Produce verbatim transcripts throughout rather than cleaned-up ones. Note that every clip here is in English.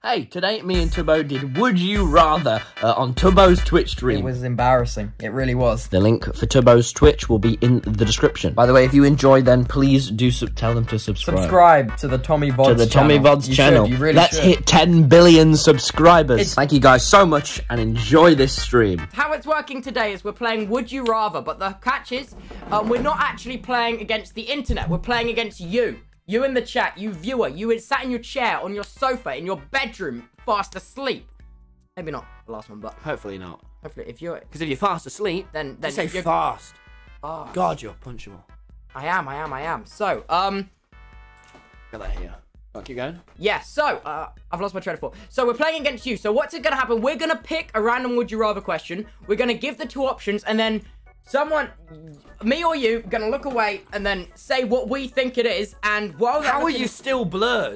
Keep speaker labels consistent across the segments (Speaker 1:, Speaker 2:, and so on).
Speaker 1: Hey, today me and Tubbo did Would You Rather uh, on Tubbo's Twitch stream.
Speaker 2: It was embarrassing. It really was.
Speaker 1: The link for Tubbo's Twitch will be in the description. By the way, if you enjoyed, then please do tell them to subscribe.
Speaker 2: Subscribe to the TommyVODS
Speaker 1: To the TommyVODS
Speaker 2: you
Speaker 1: channel.
Speaker 2: Should, you really
Speaker 1: Let's
Speaker 2: should.
Speaker 1: hit ten billion subscribers. It's Thank you guys so much and enjoy this stream.
Speaker 3: How it's working today is we're playing Would You Rather, but the catch is um, we're not actually playing against the internet. We're playing against you. You in the chat, you viewer, you sat in your chair, on your sofa, in your bedroom, fast asleep. Maybe not the last one, but
Speaker 1: Hopefully not.
Speaker 3: hopefully if you're...
Speaker 1: Because if you're fast asleep,
Speaker 3: Then, then
Speaker 1: you say
Speaker 3: you're
Speaker 1: fast.
Speaker 3: fast.
Speaker 1: God, you're punchable.
Speaker 3: I am, I am, I am. So, um...
Speaker 1: Got that here. Oh, keep going.
Speaker 3: Yeah, so, uh, I've lost my train of thought. So, we're playing against you. So, what's it gonna happen? We're gonna pick a random Would You Rather question. We're gonna give the two options, and then someone, me or you, gonna look away and then say what we think it is, and while they're
Speaker 1: How are
Speaker 3: looking-
Speaker 1: you still blurred?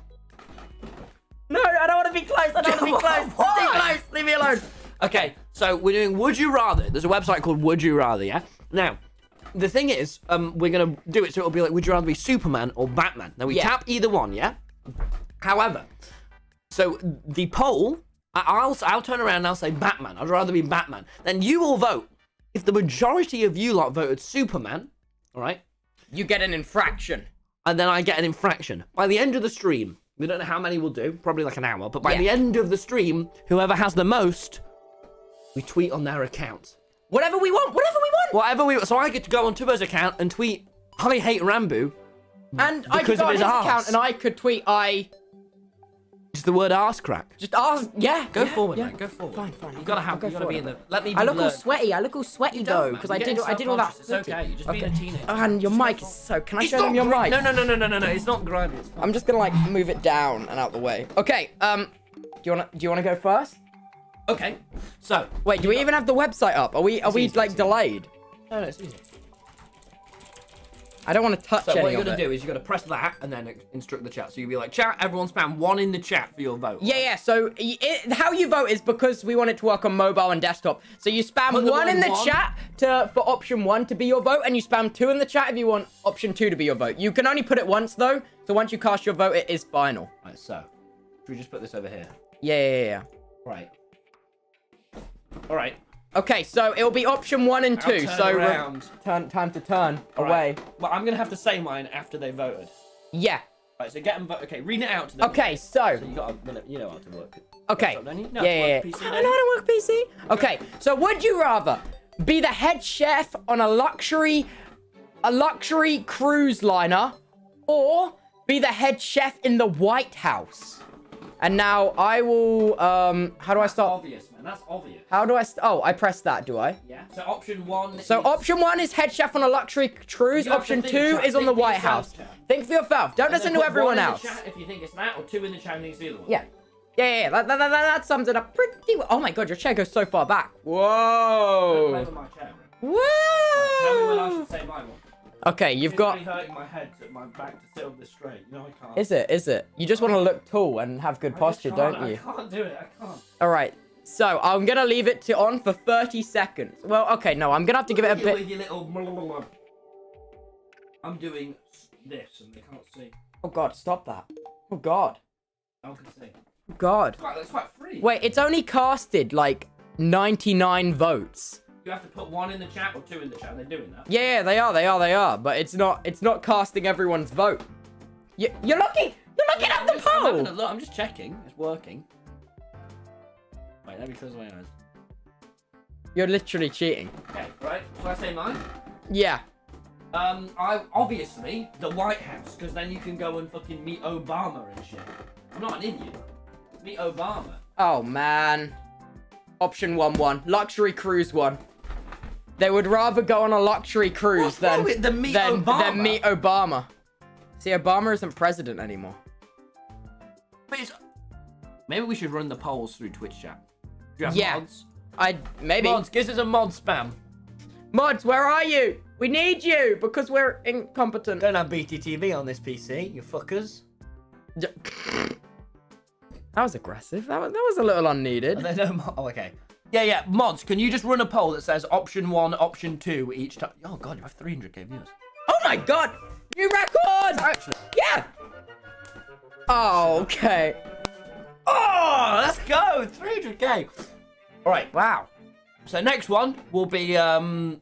Speaker 3: No, I don't want to be close. I don't want to be close.
Speaker 1: Why?
Speaker 3: Stay close. Leave me alone.
Speaker 1: Okay, so we're doing Would You Rather. There's a website called Would You Rather, yeah? Now, the thing is, um, we're going to do it so it'll be like, would you rather be Superman or Batman? Now, we
Speaker 3: Yeah.
Speaker 1: tap either one, yeah? However, so the poll, I- I'll, I'll turn around and I'll say Batman. I'd rather be Batman. Then you all vote. If the majority of you lot voted Superman, all right?
Speaker 3: You get an infraction.
Speaker 1: And then I get an infraction. By the end of the stream, we don't know how many we'll do, probably like an hour, but by
Speaker 3: Yeah.
Speaker 1: the end of the stream, whoever has the most, we tweet on their account.
Speaker 3: Whatever we want. Whatever we want.
Speaker 1: Whatever we so I get to go on Tubbo's account and tweet, I hate Rambo.
Speaker 3: And I could
Speaker 1: Because
Speaker 3: go
Speaker 1: of
Speaker 3: on
Speaker 1: his
Speaker 3: his
Speaker 1: arse.
Speaker 3: account and I could tweet. I
Speaker 1: Just the word arse crack.
Speaker 3: just ask. Yeah.
Speaker 1: Go
Speaker 3: yeah,
Speaker 1: forward,
Speaker 3: yeah.
Speaker 1: mate. Go forward.
Speaker 3: Fine, fine.
Speaker 1: You gotta
Speaker 3: I'll
Speaker 1: have.
Speaker 3: go
Speaker 1: You gotta be in
Speaker 3: forward.
Speaker 1: the. Let me. Be
Speaker 3: I look all
Speaker 1: blurred.
Speaker 3: sweaty. I look all sweaty
Speaker 1: You
Speaker 3: though
Speaker 1: don't,
Speaker 3: because
Speaker 1: man.
Speaker 3: I
Speaker 1: You're
Speaker 3: did. I
Speaker 1: getting
Speaker 3: did all that.
Speaker 1: self-conscious. It's okay. You're just being a teenager.
Speaker 3: And your mic is so. Can I
Speaker 1: It's
Speaker 3: show them
Speaker 1: not
Speaker 3: your
Speaker 1: gr-
Speaker 3: mic?
Speaker 1: No, no, no, no, no, no, no. It's not grimy. It's fine.
Speaker 3: I'm just gonna like move it down and out the way. Okay. Um. Do you wanna? Do you wanna go first?
Speaker 1: Okay. So.
Speaker 3: Wait. Do we even have the website up? Are we? Are
Speaker 1: It's
Speaker 3: we
Speaker 1: easy,
Speaker 3: like
Speaker 1: it's easy.
Speaker 3: delayed?
Speaker 1: No, no, it's easy.
Speaker 3: I don't want to touch
Speaker 1: So
Speaker 3: any
Speaker 1: what you're
Speaker 3: of
Speaker 1: gonna
Speaker 3: it.
Speaker 1: do is you're gonna press that and then instruct the chat. So you'll be like, chat, everyone spam one in the chat for your vote.
Speaker 3: Yeah, yeah. So it, how you vote is because we want it to work on mobile and desktop. So you spam
Speaker 1: Put them
Speaker 3: one
Speaker 1: all
Speaker 3: in the
Speaker 1: one.
Speaker 3: chat to for option one to be your vote, and you spam two in the chat if you want option two to be your vote. You can only put it once though. So once you cast your vote, it is final.
Speaker 1: Right. So, should we just put this over here?
Speaker 3: Yeah, yeah, yeah.
Speaker 1: Right. All right.
Speaker 3: Okay, so it'll be option one and
Speaker 1: I'll
Speaker 3: two.
Speaker 1: turn
Speaker 3: so re-
Speaker 1: around.
Speaker 3: turn time to turn
Speaker 1: All
Speaker 3: away.
Speaker 1: right. Well, I'm gonna have to say mine after they voted.
Speaker 3: Yeah.
Speaker 1: Right. So get them. Vo okay. Read it out to them.
Speaker 3: Okay, so.
Speaker 1: So you got. To, you know how to work.
Speaker 3: Okay.
Speaker 1: Laptop, don't you? No,
Speaker 3: Yeah,
Speaker 1: how to
Speaker 3: yeah,
Speaker 1: work
Speaker 3: yeah.
Speaker 1: P C,
Speaker 3: I
Speaker 1: don't
Speaker 3: know
Speaker 1: you?
Speaker 3: how to work P C. Okay, so would you rather be the head chef on a luxury, a luxury cruise liner, or be the head chef in the White House? And now I will. Um, how do I
Speaker 1: That's
Speaker 3: start?
Speaker 1: obvious, man. That's obvious.
Speaker 3: How do I? St oh, I press that. Do I?
Speaker 1: Yeah. So option one.
Speaker 3: So
Speaker 1: is...
Speaker 3: option one is head chef on a luxury cruise.
Speaker 1: You have to
Speaker 3: Option
Speaker 1: think,
Speaker 3: two
Speaker 1: chat.
Speaker 3: is on
Speaker 1: Think
Speaker 3: the
Speaker 1: for
Speaker 3: White
Speaker 1: yourself,
Speaker 3: House.
Speaker 1: chat.
Speaker 3: Think for yourself. Don't
Speaker 1: And then
Speaker 3: listen to
Speaker 1: put
Speaker 3: everyone
Speaker 1: one in the
Speaker 3: else.
Speaker 1: chat if you think it's that, or two in the chat and it's the other one.
Speaker 3: Yeah. Yeah, yeah, yeah. That, that, that, that sums it up pretty well. Oh my god, your chair goes so far back.
Speaker 1: Don't play
Speaker 3: Whoa.
Speaker 1: with my chair, bro. Tell me when I
Speaker 3: Whoa.
Speaker 1: should say my one.
Speaker 3: Okay, you've
Speaker 1: It's
Speaker 3: got...
Speaker 1: really hurting my head, to, my back to sit up this straight. You know I can't.
Speaker 3: Is it? Is it? You just want to look tall and have good
Speaker 1: I just
Speaker 3: posture,
Speaker 1: can't,
Speaker 3: don't you?
Speaker 1: I can't do it. I can't.
Speaker 3: Alright. So, I'm going to leave it to on for thirty seconds. Well, okay, no, I'm going to have to give it a
Speaker 1: You
Speaker 3: bit...
Speaker 1: with your little blah, blah, blah, blah. I'm doing this and they can't see.
Speaker 3: Oh god, stop that. Oh god.
Speaker 1: No one can see.
Speaker 3: Oh god.
Speaker 1: It's quite, that's quite free.
Speaker 3: Wait, it's only casted, like, ninety-nine votes.
Speaker 1: You have to put one in the chat or two in the chat. They're doing that.
Speaker 3: Yeah, yeah, they are, they are, they are. But it's not, it's not casting everyone's vote. You, you're looking, you're looking at
Speaker 1: I'm
Speaker 3: the
Speaker 1: just, I'm having a
Speaker 3: poll.
Speaker 1: look. I'm just checking. It's working. Wait, let me close my eyes.
Speaker 3: You're literally cheating.
Speaker 1: Okay, right. Shall I say mine?
Speaker 3: Yeah.
Speaker 1: Um, I obviously the White House, because then you can go and fucking meet Obama and shit. I'm not an idiot. Meet Obama.
Speaker 3: Oh, man. Option one one. Luxury cruise one. They would rather go on a luxury cruise
Speaker 1: What's
Speaker 3: than,
Speaker 1: wrong with the meet
Speaker 3: than,
Speaker 1: Obama?
Speaker 3: than meet Obama. See, Obama isn't president anymore.
Speaker 1: But it's... Maybe we should run the polls through Twitch chat. Do you have
Speaker 3: Yeah.
Speaker 1: mods?
Speaker 3: I maybe.
Speaker 1: Mods, give us a mod spam.
Speaker 3: Mods, where are you? We need you because we're incompetent.
Speaker 1: Don't have B T T V on this P C, you fuckers.
Speaker 3: J- That was aggressive. That was, that was a little unneeded.
Speaker 1: Are there no mo- oh, okay. Yeah, yeah. Mods, can you just run a poll that says option one, option two each time? Oh, God, you have three hundred K viewers.
Speaker 3: Oh my god! New record!
Speaker 1: Actually.
Speaker 3: Yeah! Oh, okay. Oh,
Speaker 1: go! three hundred K. All right.
Speaker 3: Wow.
Speaker 1: So next one will be um.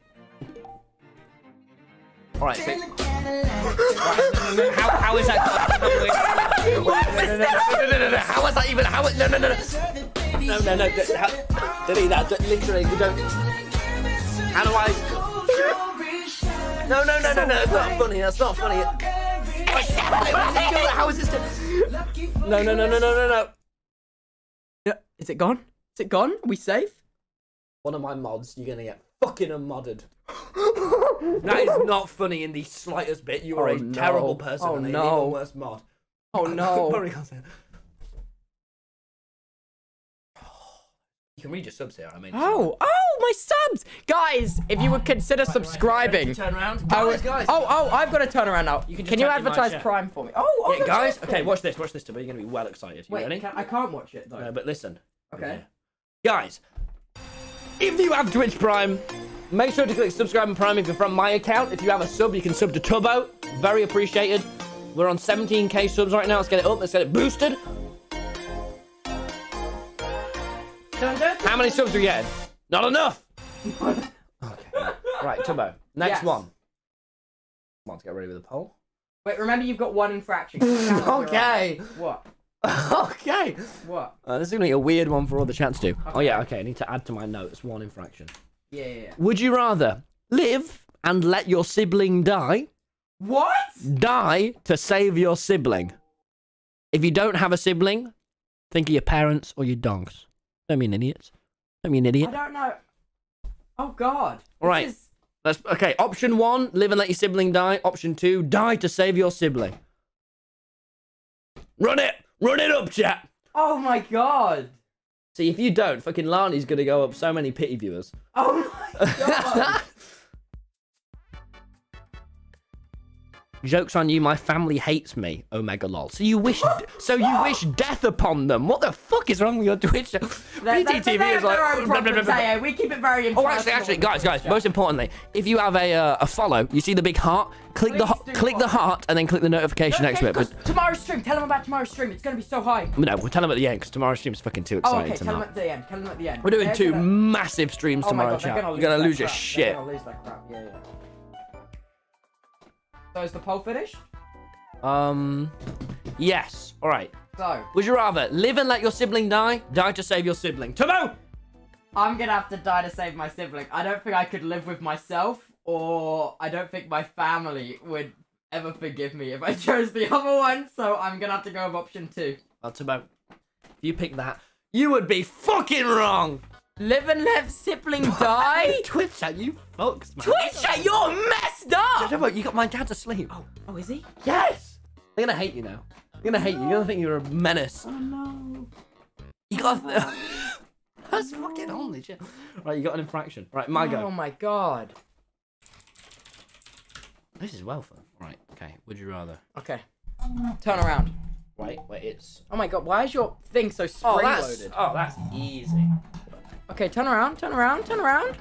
Speaker 1: All right. So... right, no, no, no. How, how is that? No, no, no, no, no. How was that even? How? No, no, no, no. No, no, no. How... Delete that. Literally, we don't. How do I? No, no, no, no, no. That's not funny. That's not funny. How is this? No, no, no, no, no, no, no.
Speaker 3: Yeah. Is it gone? Is it gone? Are we safe?
Speaker 1: One of my mods, you're gonna get fucking unmodded. That is not funny in the slightest bit. You are
Speaker 3: Oh,
Speaker 1: a
Speaker 3: no.
Speaker 1: terrible person
Speaker 3: Oh,
Speaker 1: and an
Speaker 3: no.
Speaker 1: even worse mod.
Speaker 3: Oh no.
Speaker 1: Probably can't say it. You can read your subs here. I mean.
Speaker 3: Oh, oh, my subs, guys! If you would consider
Speaker 1: Right,
Speaker 3: subscribing.
Speaker 1: right, turn around,
Speaker 3: I
Speaker 1: guys,
Speaker 3: would-
Speaker 1: guys.
Speaker 3: Oh, oh, I've got to turn around now.
Speaker 1: You can
Speaker 3: Can,
Speaker 1: just
Speaker 3: you
Speaker 1: turn your mic,
Speaker 3: advertise
Speaker 1: yeah.
Speaker 3: Prime for me? Oh, oh
Speaker 1: Yeah,
Speaker 3: that's
Speaker 1: guys.
Speaker 3: awesome.
Speaker 1: Okay, watch this. Watch this. Tubbo. You're gonna be well excited. You
Speaker 3: Wait,
Speaker 1: ready?
Speaker 3: can, I can't watch it though.
Speaker 1: No, but listen.
Speaker 3: Okay.
Speaker 1: Guys, if you have Twitch Prime, make sure to click subscribe and Prime if you're from my account. If you have a sub, you can sub to Tubbo. Very appreciated. We're on seventeen K subs right now. Let's get it up. Let's get it boosted. How many subs are we getting? Not enough. Okay. Right, Tubbo. Next
Speaker 3: Yes.
Speaker 1: one. Come on, to get ready with the poll.
Speaker 3: Wait, remember you've got one infraction.
Speaker 1: Okay.
Speaker 3: What?
Speaker 1: Okay.
Speaker 3: What?
Speaker 1: Uh, this is going to be a weird one for all the chats to do. Oh, yeah, okay. I need to add to my notes one infraction.
Speaker 3: Yeah, yeah, yeah.
Speaker 1: Would you rather live and let your sibling die?
Speaker 3: What?
Speaker 1: Die to save your sibling. If you don't have a sibling, think of your parents or your dogs. Don't be an idiot. Don't be an
Speaker 3: I
Speaker 1: idiot.
Speaker 3: don't know. Oh God.
Speaker 1: All right.
Speaker 3: This is-
Speaker 1: That's okay. Option one, live and let your sibling die. Option two, die to save your sibling. Run it! Run it up, chat!
Speaker 3: Oh my God.
Speaker 1: See, if you don't, fucking Lani's gonna go up so many pity viewers.
Speaker 3: Oh my God.
Speaker 1: Joke's on you, my family hates me, Omega lol. So you wish so you wish death upon them. What the fuck is wrong with your Twitch?
Speaker 3: They're-
Speaker 1: B T T V
Speaker 3: they're
Speaker 1: is like
Speaker 3: their own
Speaker 1: blah, blah, blah,
Speaker 3: problems,
Speaker 1: blah.
Speaker 3: hey, hey, we keep it very
Speaker 1: Oh, actually, actually, guys, guys. Most importantly, if you have a uh, a follow, you see the big heart. Click the
Speaker 3: Please do
Speaker 1: click the
Speaker 3: follow.
Speaker 1: heart and then click the notification next to it. But
Speaker 3: tomorrow's stream. Tell them about tomorrow's stream. It's gonna be so high.
Speaker 1: no, we'll tell them at the end because tomorrow's stream is fucking too
Speaker 3: Oh,
Speaker 1: exciting
Speaker 3: okay.
Speaker 1: to
Speaker 3: Tell them
Speaker 1: not.
Speaker 3: at the end. Tell them at the end.
Speaker 1: We're doing
Speaker 3: They're
Speaker 1: two
Speaker 3: gonna-
Speaker 1: massive streams
Speaker 3: Oh my
Speaker 1: tomorrow,
Speaker 3: God, they're
Speaker 1: chat.
Speaker 3: gonna
Speaker 1: You're gonna
Speaker 3: lose
Speaker 1: lose
Speaker 3: that
Speaker 1: your
Speaker 3: crap.
Speaker 1: shit.
Speaker 3: They're gonna lose that crap. Yeah, yeah. So is the poll finished?
Speaker 1: Um, yes. All right.
Speaker 3: So
Speaker 1: Would you rather live and let your sibling die, die to save your sibling? Tubbo!
Speaker 3: I'm gonna have to die to save my sibling. I don't think I could live with myself, or I don't think my family would ever forgive me if I chose the other one. So I'm gonna have to go with option two.
Speaker 1: Well, Tubbo, if you pick that, you would be fucking wrong.
Speaker 3: Live and let sibling die?
Speaker 1: Twitch chat, you fucks, man.
Speaker 3: Twitch chat, you're messed up!
Speaker 1: Tubbo, you got my dad to sleep.
Speaker 3: Oh, oh, is he?
Speaker 1: Yes! They're gonna hate you now. They're gonna hate you. You're gonna think you're a menace.
Speaker 3: Oh no.
Speaker 1: You got. That's fucking holy shit. Right, you got an infraction. Right, my go.
Speaker 3: Oh my God.
Speaker 1: This is well fun. Right, okay. Would you rather?
Speaker 3: Okay. Turn around.
Speaker 1: Wait, wait, it's.
Speaker 3: Oh my God, why is your thing so
Speaker 1: Oh,
Speaker 3: spring
Speaker 1: that's.
Speaker 3: loaded?
Speaker 1: Oh, that's easy.
Speaker 3: Okay, turn around, turn around, turn around.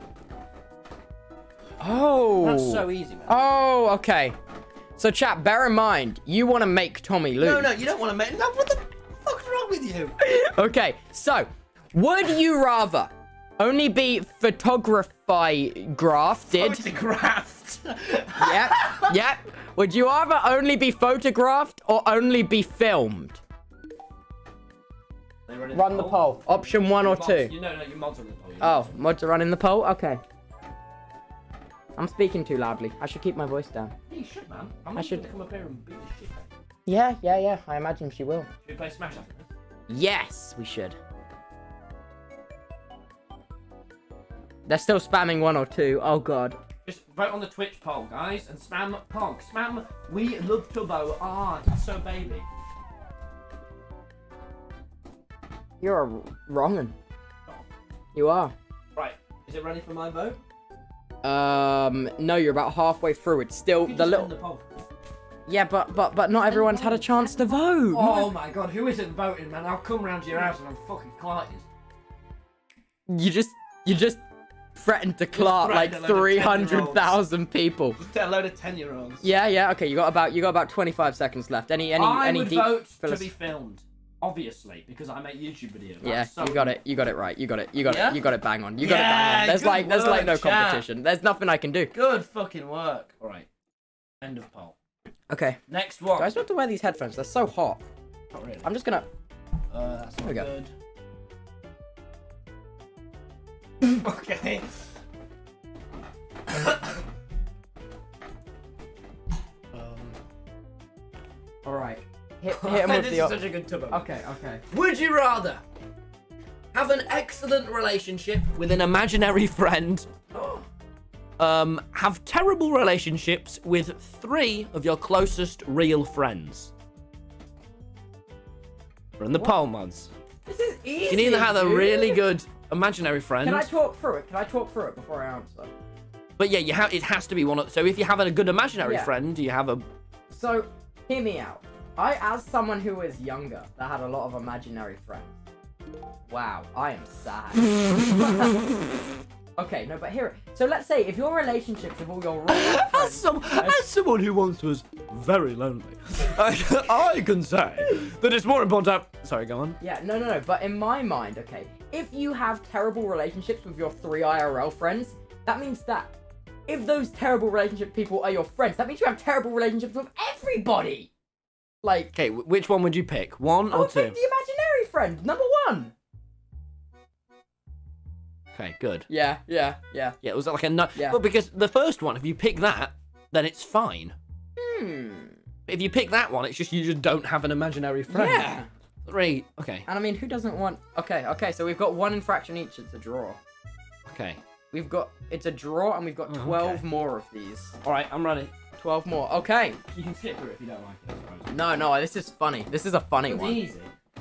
Speaker 3: Oh.
Speaker 1: That's so easy, man.
Speaker 3: Oh, okay. So, chat, bear in mind, you want to make Tommy lose.
Speaker 1: No, no, you don't want to make. No, what the fuck's wrong with you?
Speaker 3: Okay, so, would you rather only be photography-grafted?
Speaker 1: Photographed.
Speaker 3: Yep, yep. Would you rather only be photographed or only be filmed? Run the poll. Option one or two.
Speaker 1: You know, no, your mods are on the poll.
Speaker 3: Oh, mods are running the poll? Okay. I'm speaking too loudly. I should keep my voice down.
Speaker 1: Yeah, you should, man. I'm
Speaker 3: I should-
Speaker 1: gonna come up here and beat the shit out of you.
Speaker 3: Yeah, yeah, yeah. I imagine she will.
Speaker 1: Should we play Smash after this?
Speaker 3: Yes, we should. They're still spamming one or two. Oh, God.
Speaker 1: Just vote on the Twitch poll, guys, and spam Pog. Spam We Love Tubbo. Ah, it's so baby.
Speaker 3: You're a wrong un. You are.
Speaker 1: Right, is it ready for my vote?
Speaker 3: Um, no, you're about halfway through. It's still
Speaker 1: You
Speaker 3: the
Speaker 1: just
Speaker 3: little...
Speaker 1: end the poll.
Speaker 3: Yeah, but, but, but not everyone's had a chance to vote.
Speaker 1: Oh my God, who isn't voting, man? I'll come round to your house and I'm fucking Clark.
Speaker 3: You just, you just threatened to Clark like
Speaker 1: threatened a load of
Speaker 3: three hundred thousand people.
Speaker 1: Just a load of ten-year-olds.
Speaker 3: Yeah, yeah, okay, you got about, you got about twenty-five seconds left. Any, any,
Speaker 1: I
Speaker 3: any
Speaker 1: would
Speaker 3: deep
Speaker 1: vote to
Speaker 3: philos-
Speaker 1: be filmed. Obviously, because I make YouTube videos.
Speaker 3: Yeah,
Speaker 1: That's so
Speaker 3: you got it. You got it right. You got it. You got
Speaker 1: Yeah?
Speaker 3: it. You got it bang on. You
Speaker 1: Yeah,
Speaker 3: got it bang on. There's
Speaker 1: good
Speaker 3: like, there's like no
Speaker 1: work, chat.
Speaker 3: competition. There's nothing I can do.
Speaker 1: Good fucking work. All right. End of poll.
Speaker 3: Okay.
Speaker 1: Next one.
Speaker 3: Guys, I have to wear these headphones. They're so hot.
Speaker 1: Not really.
Speaker 3: I'm just gonna.
Speaker 1: Uh, that's not
Speaker 3: we go.
Speaker 1: good. Okay. um.
Speaker 3: All right. Hit, hit him with
Speaker 1: This
Speaker 3: the.
Speaker 1: is such a good Tubbo.
Speaker 3: Okay. Okay.
Speaker 1: Would you rather have an excellent relationship with an imaginary friend, um, have terrible relationships with three of your closest real friends? Run the poll, mods.
Speaker 3: This is easy.
Speaker 1: You can either have a
Speaker 3: dude.
Speaker 1: really good imaginary friend.
Speaker 3: Can I talk through it? Can I talk through it before I answer?
Speaker 1: But yeah, you have. It has to be one of. So if you have a good imaginary
Speaker 3: Yeah.
Speaker 1: friend, you have a.
Speaker 3: So, hear me out. I, as someone who was younger, that had a lot of imaginary friends. Wow, I am sad. Okay, no, but hear it. So let's say if your relationships with all your real
Speaker 1: As,
Speaker 3: friends,
Speaker 1: some, as someone who once was very lonely, I, I can say that it's more important. To, sorry, go on.
Speaker 3: yeah, no, no, no. But in my mind, okay, if you have terrible relationships with your three I R L friends, that means that if those terrible relationship people are your friends, that means you have terrible relationships with everybody. Like,
Speaker 1: Okay, wh- which one would you pick? One
Speaker 3: I
Speaker 1: or
Speaker 3: would
Speaker 1: two?
Speaker 3: pick the imaginary friend, number one.
Speaker 1: Okay, good.
Speaker 3: Yeah, yeah, yeah.
Speaker 1: Yeah, it was like a no.
Speaker 3: Yeah.
Speaker 1: But because the first one, if you pick that, then it's fine.
Speaker 3: Hmm.
Speaker 1: If you pick that one, it's just you just don't have an imaginary friend.
Speaker 3: Yeah.
Speaker 1: Three. Okay.
Speaker 3: And I mean, who doesn't want... Okay, okay, so we've got one infraction each. It's a draw.
Speaker 1: Okay.
Speaker 3: We've got... It's a draw, and we've got
Speaker 1: Oh,
Speaker 3: twelve
Speaker 1: okay.
Speaker 3: more of these.
Speaker 1: All right, I'm ready.
Speaker 3: twelve more. Okay.
Speaker 1: You can skip through it if you don't like it. I suppose.
Speaker 3: No, no, this is funny. This is a funny
Speaker 1: It's
Speaker 3: one.
Speaker 1: easy.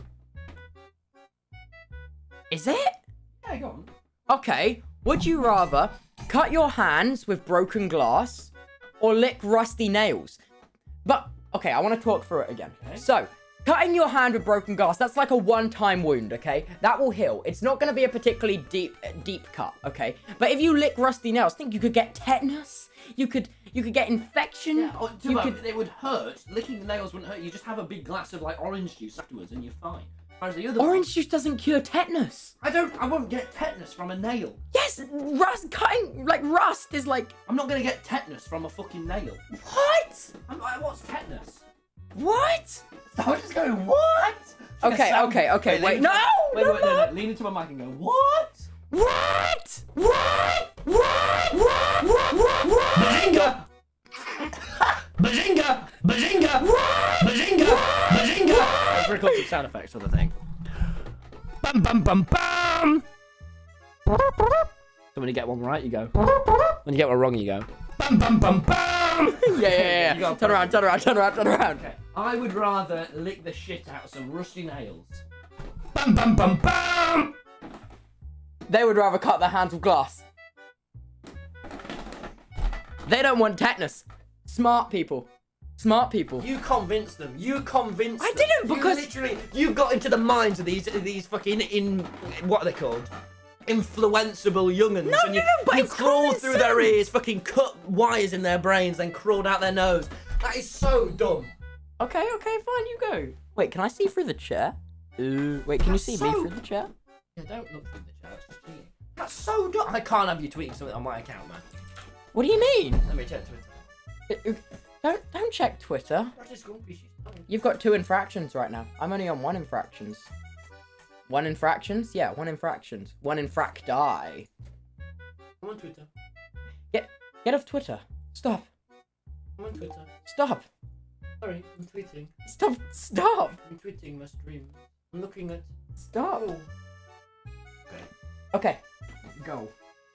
Speaker 3: Is it?
Speaker 1: Yeah, go on.
Speaker 3: Okay. Would you rather cut your hands with broken glass or lick rusty nails? But, okay, I want to talk through it again.
Speaker 1: Okay.
Speaker 3: So, cutting your hand with broken glass, that's like a one-time wound, okay? That will heal. It's not going to be a particularly deep deep cut, okay? But if you lick rusty nails, think you could get tetanus. You could you could get infection.
Speaker 1: Yeah, or,
Speaker 3: you
Speaker 1: Tubbo,
Speaker 3: could...
Speaker 1: it would hurt. Licking the nails wouldn't hurt. You just have a big glass of like orange juice afterwards, and you're fine. Whereas the other
Speaker 3: Orange
Speaker 1: one,
Speaker 3: juice doesn't cure tetanus.
Speaker 1: I don't. I won't get tetanus from a nail.
Speaker 3: Yes, rust, cutting, like, rust is like...
Speaker 1: I'm not gonna get tetanus from a fucking nail.
Speaker 3: What?
Speaker 1: I'm like, what's tetanus?
Speaker 3: What?
Speaker 1: So I'm just going, what? Like a
Speaker 3: Okay,
Speaker 1: sound-
Speaker 3: okay, okay, wait,
Speaker 1: lean
Speaker 3: no,
Speaker 1: into- Wait,
Speaker 3: no,
Speaker 1: wait, no,
Speaker 3: no.
Speaker 1: no, lean into my mic and go, what?
Speaker 3: What? What? What? What? What? What? What?
Speaker 1: Bazinga! Bazinga! Bazinga! Bazinga! Bazinga! Let's record some sound effects for the thing. Bum bum bum bum! So when you get one right, you go. When you get one wrong, you go. Bum bum bum bum!
Speaker 3: Yeah, yeah, yeah.
Speaker 1: You
Speaker 3: yeah.
Speaker 1: gotta
Speaker 3: Turn around, turn around, turn around, turn around.
Speaker 1: Okay. I would rather lick the shit out of some rusty nails. Bum bum bum bum!
Speaker 3: They would rather cut their hands with glass. They don't want tetanus. Smart people. Smart people.
Speaker 1: You convinced them. You convinced
Speaker 3: I
Speaker 1: them.
Speaker 3: didn't,
Speaker 1: You
Speaker 3: because-
Speaker 1: literally you got into the minds of these these fucking in what are they called? Influenceable young'uns.
Speaker 3: No,
Speaker 1: and you,
Speaker 3: no, no, but
Speaker 1: you
Speaker 3: it's
Speaker 1: crawled
Speaker 3: common
Speaker 1: through their
Speaker 3: sense.
Speaker 1: ears, fucking cut wires in their brains, then crawled out their nose. That is so dumb.
Speaker 3: Okay, okay, fine, you go. Wait, can I see through the chair? Ooh, wait, can
Speaker 1: That's
Speaker 3: you see me
Speaker 1: so-
Speaker 3: through the chair?
Speaker 1: Yeah, don't look through the chat. That's just cheating. That's so dumb. I can't have you tweeting something on my account, man.
Speaker 3: What do you mean?
Speaker 1: Let me check Twitter.
Speaker 3: Uh, uh, Don't don't check Twitter.
Speaker 1: That's just grumpy. She's dumb.
Speaker 3: You've got two infractions right now. I'm only on one infractions. One infractions? Yeah, one infractions. One infracti.
Speaker 1: I'm on Twitter.
Speaker 3: Get get off Twitter. Stop.
Speaker 1: I'm on Twitter.
Speaker 3: Stop.
Speaker 1: Sorry, I'm tweeting.
Speaker 3: Stop. Stop.
Speaker 1: I'm tweeting my stream. I'm looking at.
Speaker 3: Stop.
Speaker 1: Oh. Okay.
Speaker 3: Okay. Go.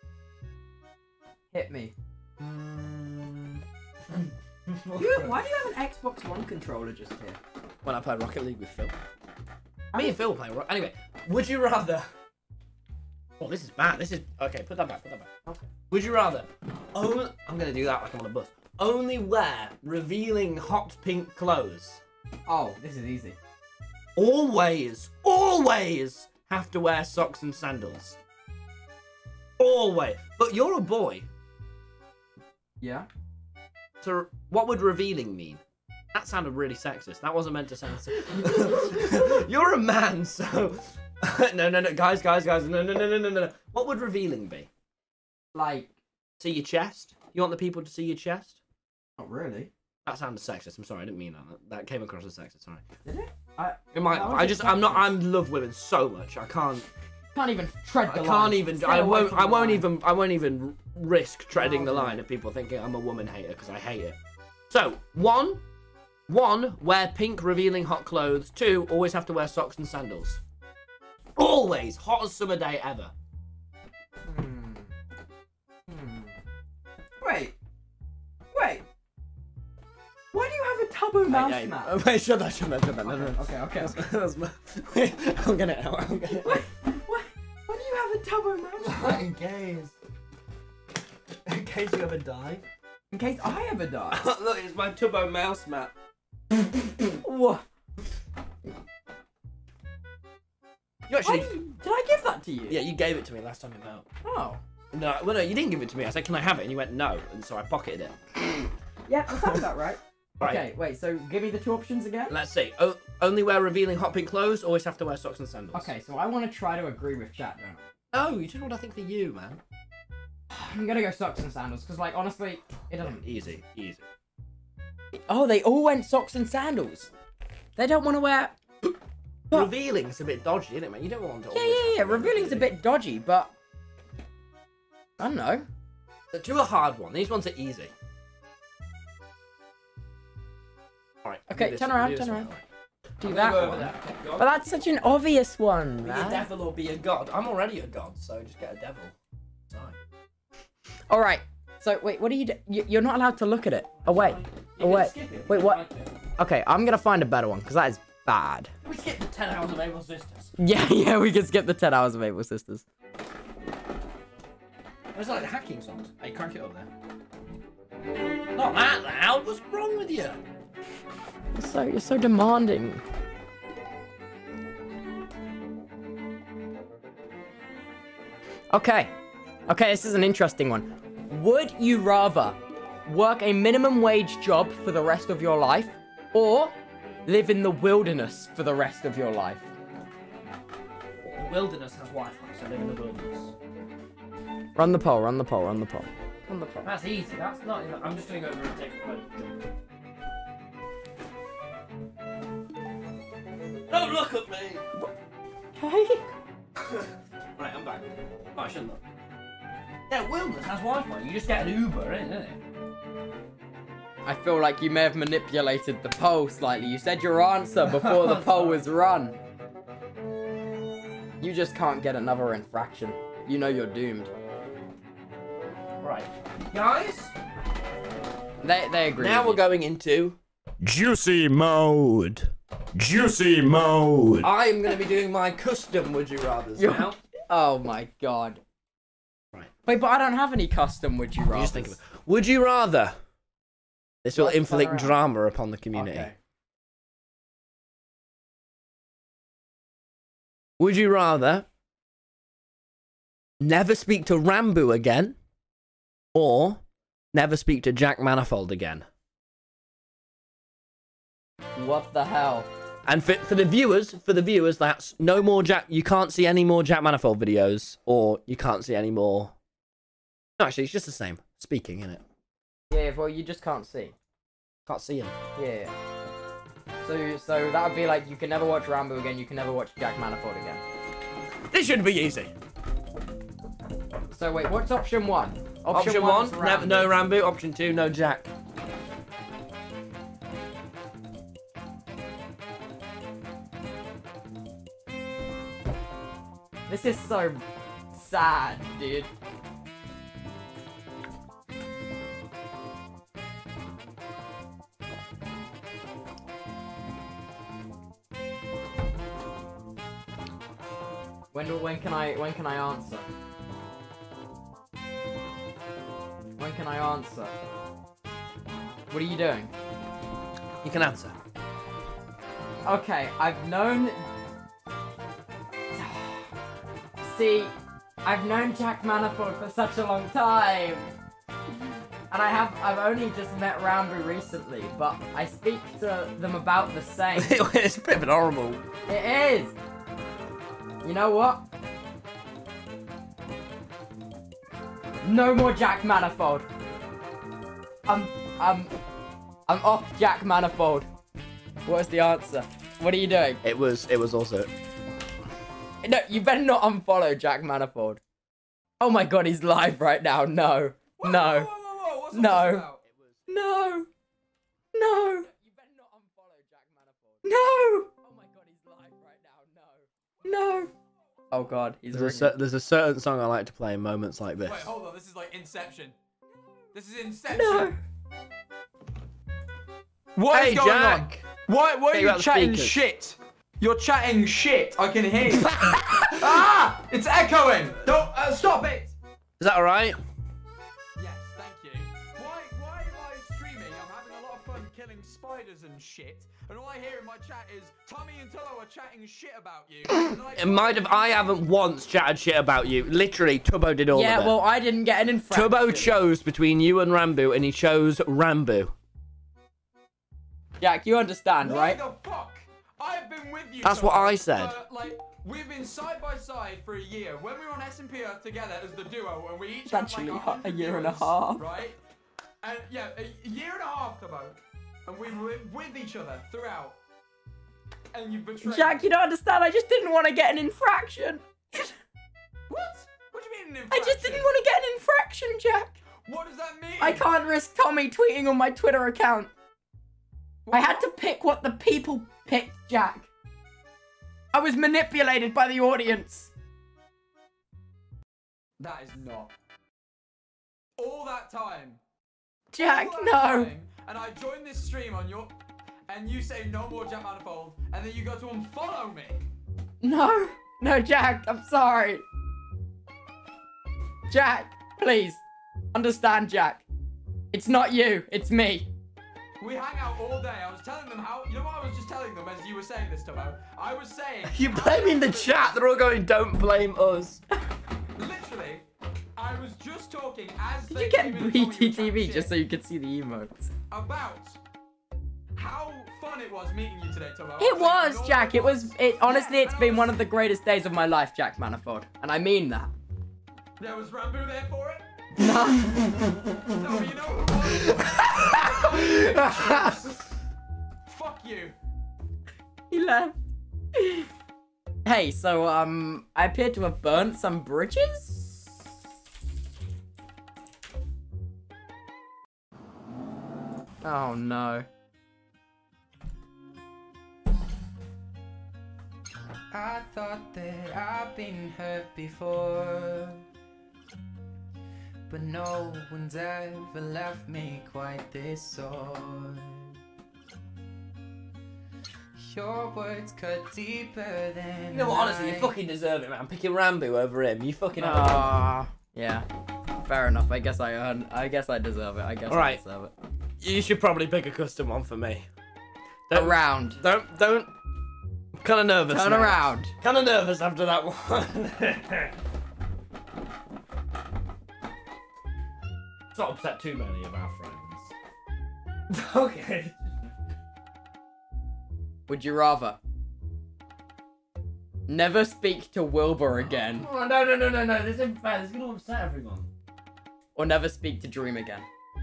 Speaker 3: Hit me.
Speaker 1: Um,
Speaker 3: Why do you have an Xbox One controller just here?
Speaker 1: when I played Rocket League with Phil. Me and Phil play Rocket. Anyway, would you rather? Oh, this is bad. This is okay. Put that back. Put that back. Okay. Would you rather? Only, I'm gonna do that like I'm on a bus. Only wear revealing hot pink clothes.
Speaker 3: Oh, this is easy.
Speaker 1: Always, always have to wear socks and sandals. Always. But you're a boy.
Speaker 3: Yeah.
Speaker 1: So what would revealing mean? That sounded really sexist. That wasn't meant to sound sexist. You're a man, so... no, no, no. Guys, guys, guys. No, no, no, no, no, no. What would revealing be?
Speaker 3: Like...
Speaker 1: See your chest? You want the people to see your chest?
Speaker 3: Not really.
Speaker 1: That sounded sexist. I'm sorry, I didn't mean that. That came across as sexist. Sorry.
Speaker 3: Did it? I,
Speaker 1: it might. I just. I'm not. I love women so much. I can't.
Speaker 3: Can't even tread the
Speaker 1: I
Speaker 3: line.
Speaker 1: can't even.
Speaker 3: Stay
Speaker 1: I
Speaker 3: away
Speaker 1: won't.
Speaker 3: from
Speaker 1: I
Speaker 3: the
Speaker 1: won't
Speaker 3: line.
Speaker 1: even. I won't even risk treading the
Speaker 3: Oh,
Speaker 1: line of people thinking I'm a woman hater because I hate it. So one, one wear pink revealing hot clothes. Two always have to wear socks and sandals. Always hottest summer day ever.
Speaker 3: Hmm. Hmm. Wait. Wait. Why do you have a Tubbo mouse
Speaker 1: Hey, hey,
Speaker 3: map?
Speaker 1: oh, wait, shut that, shut that, shut that. No, no, no.
Speaker 3: Okay, okay, okay.
Speaker 1: That's my, wait, I'm gonna out. I'm gonna
Speaker 3: Wait, what? Why do you have a Tubbo mouse map?
Speaker 1: In case. In case you ever die.
Speaker 3: In case I ever die.
Speaker 1: Look, it's my Tubbo mouse map.
Speaker 3: What?
Speaker 1: You actually.
Speaker 3: Why did, you, did I give that to you?
Speaker 1: Yeah, you gave it to me last time you met.
Speaker 3: Oh.
Speaker 1: No, well, no, you didn't give it to me. I said, can I have it? And you went, no. And so I pocketed it.
Speaker 3: Yeah, that sounds about right.
Speaker 1: Right.
Speaker 3: Okay, wait, so give me the two options again?
Speaker 1: Let's see. O only wear revealing hot pink clothes, always have to wear socks and sandals.
Speaker 3: Okay, so I want to try to agree with chat, don't I?
Speaker 1: Oh, you don't know what I think for you, man.
Speaker 3: I'm gonna go socks and sandals, because, like, honestly, it doesn't...
Speaker 1: Easy, easy.
Speaker 3: Oh, they all went socks and sandals. They don't want to wear... But-
Speaker 1: Revealing's a bit dodgy, isn't it, man? You don't want to.
Speaker 3: Yeah,
Speaker 1: always
Speaker 3: yeah, yeah,
Speaker 1: have to wear
Speaker 3: revealing's a bit dodgy, but... I don't know.
Speaker 1: So do a hard one. These ones are easy. Alright.
Speaker 3: Okay, turn around, turn around. Do
Speaker 1: I'm
Speaker 3: that
Speaker 1: gonna go over
Speaker 3: one.
Speaker 1: there. Okay, go on.
Speaker 3: But that's such an obvious one,
Speaker 1: Be a
Speaker 3: man.
Speaker 1: devil or be a god. I'm already a god, so just get a devil. Sorry.
Speaker 3: All right. So wait, what are you? Do you you're not allowed to look at it. Oh wait.
Speaker 1: You
Speaker 3: Oh
Speaker 1: can
Speaker 3: wait.
Speaker 1: skip it if
Speaker 3: Wait,
Speaker 1: you
Speaker 3: what?
Speaker 1: like it.
Speaker 3: Okay, I'm gonna find a better one because that is bad.
Speaker 1: We skipped the ten hours of Able Sisters.
Speaker 3: Yeah, yeah, we can skip the ten hours of Able Sisters.
Speaker 1: It's like the hacking songs. Hey, crank it up there. Not that loud. What's wrong with you?
Speaker 3: You're so you're so demanding. Okay. Okay, this is an interesting one. Would you rather work a minimum wage job for the rest of your life or live in the wilderness for the rest of your life?
Speaker 1: The wilderness has Wi-Fi, so live in the wilderness.
Speaker 3: Run the poll, run the poll, run the poll. Run the poll.
Speaker 1: That's easy. That's not. Even, I'm just going to go over and take a photo. Don't look at me.
Speaker 3: Okay.
Speaker 1: Right, I'm back. Oh, I shouldn't look. Yeah, wilderness has Wi-Fi. You just get an Uber, isn't it?
Speaker 3: I feel like you may have manipulated the poll slightly. You said your answer before the poll was run. You just can't get another infraction. You know you're doomed.
Speaker 1: Right, guys.
Speaker 3: They they agree.
Speaker 1: Now
Speaker 3: with
Speaker 1: we're
Speaker 3: you.
Speaker 1: going into.
Speaker 4: Juicy mode. Juicy mode.
Speaker 1: I am going to be doing my custom Would You Rather's
Speaker 3: You're-
Speaker 1: now.
Speaker 3: Oh my god.
Speaker 1: Right.
Speaker 3: Wait, but I don't have any custom would you rather.
Speaker 1: You just think of it. Would you rather? This will
Speaker 3: Let's turn
Speaker 1: inflict
Speaker 3: around.
Speaker 1: drama upon the community.
Speaker 3: Okay.
Speaker 1: Would you rather never speak to Rambo again or never speak to Jack Manifold again?
Speaker 3: What the hell?
Speaker 1: And for, for the viewers, for the viewers, that's no more Jack. You can't see any more Jack Manifold videos, or you can't see any more. No, actually, it's just the same. Speaking, innit?
Speaker 3: Yeah, well you just can't see.
Speaker 1: Can't see him.
Speaker 3: Yeah. So so that would be like you can never watch Rambo again, you can never watch Jack Manifold again.
Speaker 1: This should be easy.
Speaker 3: So wait, what's option one?
Speaker 1: Option,
Speaker 3: one's
Speaker 1: one, never, no Rambo. Option two, no Jack.
Speaker 3: This is so sad, dude. When do, when can I when can I answer? When can I answer? What are you doing?
Speaker 1: You can answer.
Speaker 3: Okay, I've known. See, I've known Jack Manifold for such a long time. And And I have, I've only just met Rambo recently, but I speak to them about the same.
Speaker 1: It's a bit of an horrible.
Speaker 3: It is. You know what? No more Jack Manifold. I'm, I'm, I'm off Jack Manifold. What's the answer? What are you doing?
Speaker 1: It was, it was also.
Speaker 3: No, you better not unfollow Jack Manifold. Oh my god, he's live right now. No.
Speaker 5: Whoa,
Speaker 3: No.
Speaker 5: Whoa, whoa, whoa, whoa. What's all
Speaker 3: No.
Speaker 5: this about?
Speaker 3: No. No. You better not unfollow Jack Manifold. No. Oh my god, he's live right now. No. No. Oh god, he's
Speaker 1: There's a, cer there's a certain song I like to play in moments like this.
Speaker 5: Wait, hold on. This is like Inception. This is Inception.
Speaker 3: No.
Speaker 5: What is
Speaker 1: Hey,
Speaker 5: going
Speaker 1: Jack.
Speaker 5: on? Why, why
Speaker 1: Get
Speaker 5: are
Speaker 1: you out
Speaker 5: you
Speaker 1: the
Speaker 5: chatting
Speaker 1: speakers.
Speaker 5: shit? You're chatting shit. I can hear you. Ah! It's echoing. Don't uh, stop it.
Speaker 1: Is that alright?
Speaker 5: Yes, thank you. Why, why am I streaming? I'm having a lot of fun killing spiders and shit. And all I hear in my chat is Tommy and Tubbo are chatting shit about you. And like,
Speaker 1: It might have. I haven't once chatted shit about you. Literally, Tubbo did all
Speaker 3: Yeah,
Speaker 1: of it.
Speaker 3: well, I didn't get an infraction.
Speaker 1: Tubbo chose between you and Rambo, and he chose Rambo.
Speaker 3: Jack, you understand,
Speaker 5: why
Speaker 3: right?
Speaker 5: the fuck? I've been with you.
Speaker 1: That's what
Speaker 5: Tubbo,
Speaker 1: I said.
Speaker 5: for, like, we've been side by side for a year. When we were on S and P Earth together as the duo, and we each
Speaker 3: It's
Speaker 5: had
Speaker 3: actually
Speaker 5: like
Speaker 3: a
Speaker 5: hundred
Speaker 3: year and a
Speaker 5: viewers,
Speaker 3: half.
Speaker 5: right? And yeah, a year and a half, Tubbo, and we were with each other throughout. And you betrayed.
Speaker 3: Jack, you don't understand. I just didn't want to get an infraction.
Speaker 5: What? What do you mean an
Speaker 3: I
Speaker 5: infraction?
Speaker 3: just didn't want to get an infraction, Jack.
Speaker 5: What does that mean?
Speaker 3: I can't risk Tommy tweeting on my Twitter account. I had to pick what the people picked, Jack. I was manipulated by the audience.
Speaker 5: That is not. All that time.
Speaker 3: Jack,
Speaker 5: all that
Speaker 3: no.
Speaker 5: time, and I joined this stream on your... And you say no more Jack Manifold, and then you go to unfollow me.
Speaker 3: No. No, Jack, I'm sorry. Jack, please. Understand, Jack. It's not you, it's me.
Speaker 5: We hang out all day. I was telling them how... You know what I was just telling them as you were saying this, Tubbo? I was saying...
Speaker 1: You're blaming the chat. They're all going, don't blame us.
Speaker 5: Literally, I was just talking as
Speaker 3: Did
Speaker 5: they
Speaker 3: you
Speaker 5: came in
Speaker 3: get
Speaker 5: and
Speaker 3: B
Speaker 5: told me
Speaker 3: T
Speaker 5: you were
Speaker 3: T V
Speaker 5: chatting
Speaker 3: just so
Speaker 5: shit
Speaker 3: you could see the emotes?
Speaker 5: about how fun it was meeting you today, Tubbo. I
Speaker 3: It
Speaker 5: saying
Speaker 3: was,
Speaker 5: your
Speaker 3: Jack. It was,
Speaker 5: voice-
Speaker 3: it honestly,
Speaker 5: Yeah,
Speaker 3: it's
Speaker 5: and I
Speaker 3: been
Speaker 5: was-
Speaker 3: one of the greatest days of my life, Jack Manifold. And I mean that.
Speaker 5: There was Rambo there for it?
Speaker 3: No.
Speaker 5: No, you know who was? Fuck you.
Speaker 3: He left. Hey, so, um, I appear to have burnt some bridges? Oh, no.
Speaker 5: I thought that I've been hurt before, but no one's ever left me quite this sore. Your words cut deeper than
Speaker 1: You know what, honestly, you
Speaker 5: I-
Speaker 1: fucking deserve it, man. Picking Rambo over him. You fucking have
Speaker 3: Ah, yeah. Fair enough. I guess I earn. I guess I deserve it. I guess I
Speaker 1: Alright.
Speaker 3: deserve it.
Speaker 1: You should probably pick a custom one for me. Don't,
Speaker 3: Around.
Speaker 1: Don't, don't. Kind of nervous.
Speaker 3: Turn
Speaker 1: now.
Speaker 3: around.
Speaker 1: Kind of nervous after that one. It's not upset too many of our friends. Okay.
Speaker 3: Would you rather never speak to Wilbur again,
Speaker 1: Oh, no, no, no, no, no. This isn't fair. This is going to upset everyone.
Speaker 3: or never speak to Dream again?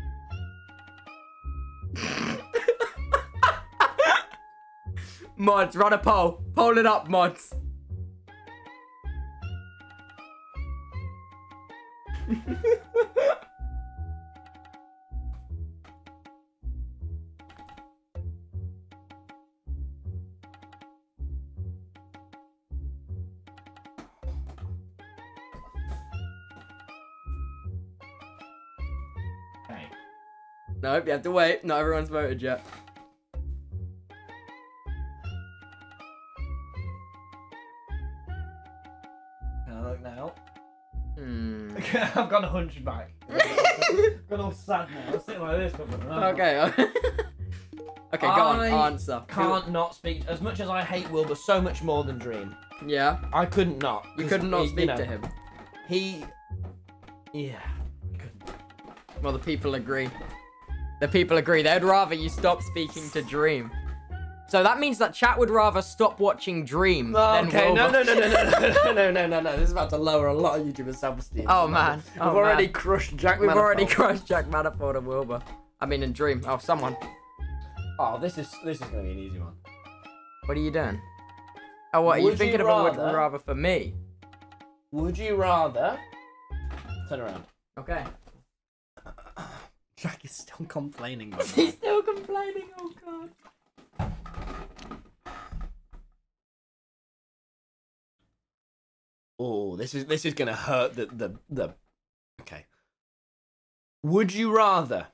Speaker 3: Mods, run a poll. Poll it up, mods.
Speaker 1: Okay.
Speaker 3: Nope, you have to wait. Not everyone's voted yet.
Speaker 1: Can I look now?
Speaker 3: Hmm.
Speaker 1: I've gone a hunchback. I've gone all sad now. I'm sitting like this.
Speaker 3: Okay. Okay, go on.
Speaker 1: I
Speaker 3: Answer.
Speaker 1: Can't not speak. As much as I hate Wilbur so much more than Dream,
Speaker 3: Yeah.
Speaker 1: I couldn't not.
Speaker 3: You
Speaker 1: 'cause
Speaker 3: could not
Speaker 1: he,
Speaker 3: speak
Speaker 1: know,
Speaker 3: to him.
Speaker 1: He. Yeah. I couldn't.
Speaker 3: Well, the people agree. The people agree. They'd rather you stop speaking to Dream. So that means that chat would rather stop watching Dream than
Speaker 1: Okay, no,
Speaker 3: Wilbur.
Speaker 1: no, no, no, no, no, no, no, no, no. This is about to lower a lot of YouTubers' self-esteem.
Speaker 3: Oh, man.
Speaker 1: We've
Speaker 3: Oh,
Speaker 1: already
Speaker 3: man.
Speaker 1: crushed Jack
Speaker 3: We've
Speaker 1: Manifold.
Speaker 3: already crushed Jack Manifold and Wilbur. I mean, in Dream. Oh, someone.
Speaker 1: Oh, this is this is gonna be an easy one.
Speaker 3: What are you doing? Oh, what? Are you
Speaker 1: Would
Speaker 3: thinking
Speaker 1: you
Speaker 3: of a would
Speaker 1: rather-
Speaker 3: rather for me?
Speaker 1: Would you rather... Turn around.
Speaker 3: Okay.
Speaker 1: Jack is still complaining. by the
Speaker 3: He's
Speaker 1: way.
Speaker 3: still complaining. Oh, God.
Speaker 1: Oh, this is this is gonna hurt the the the. Okay. Would you rather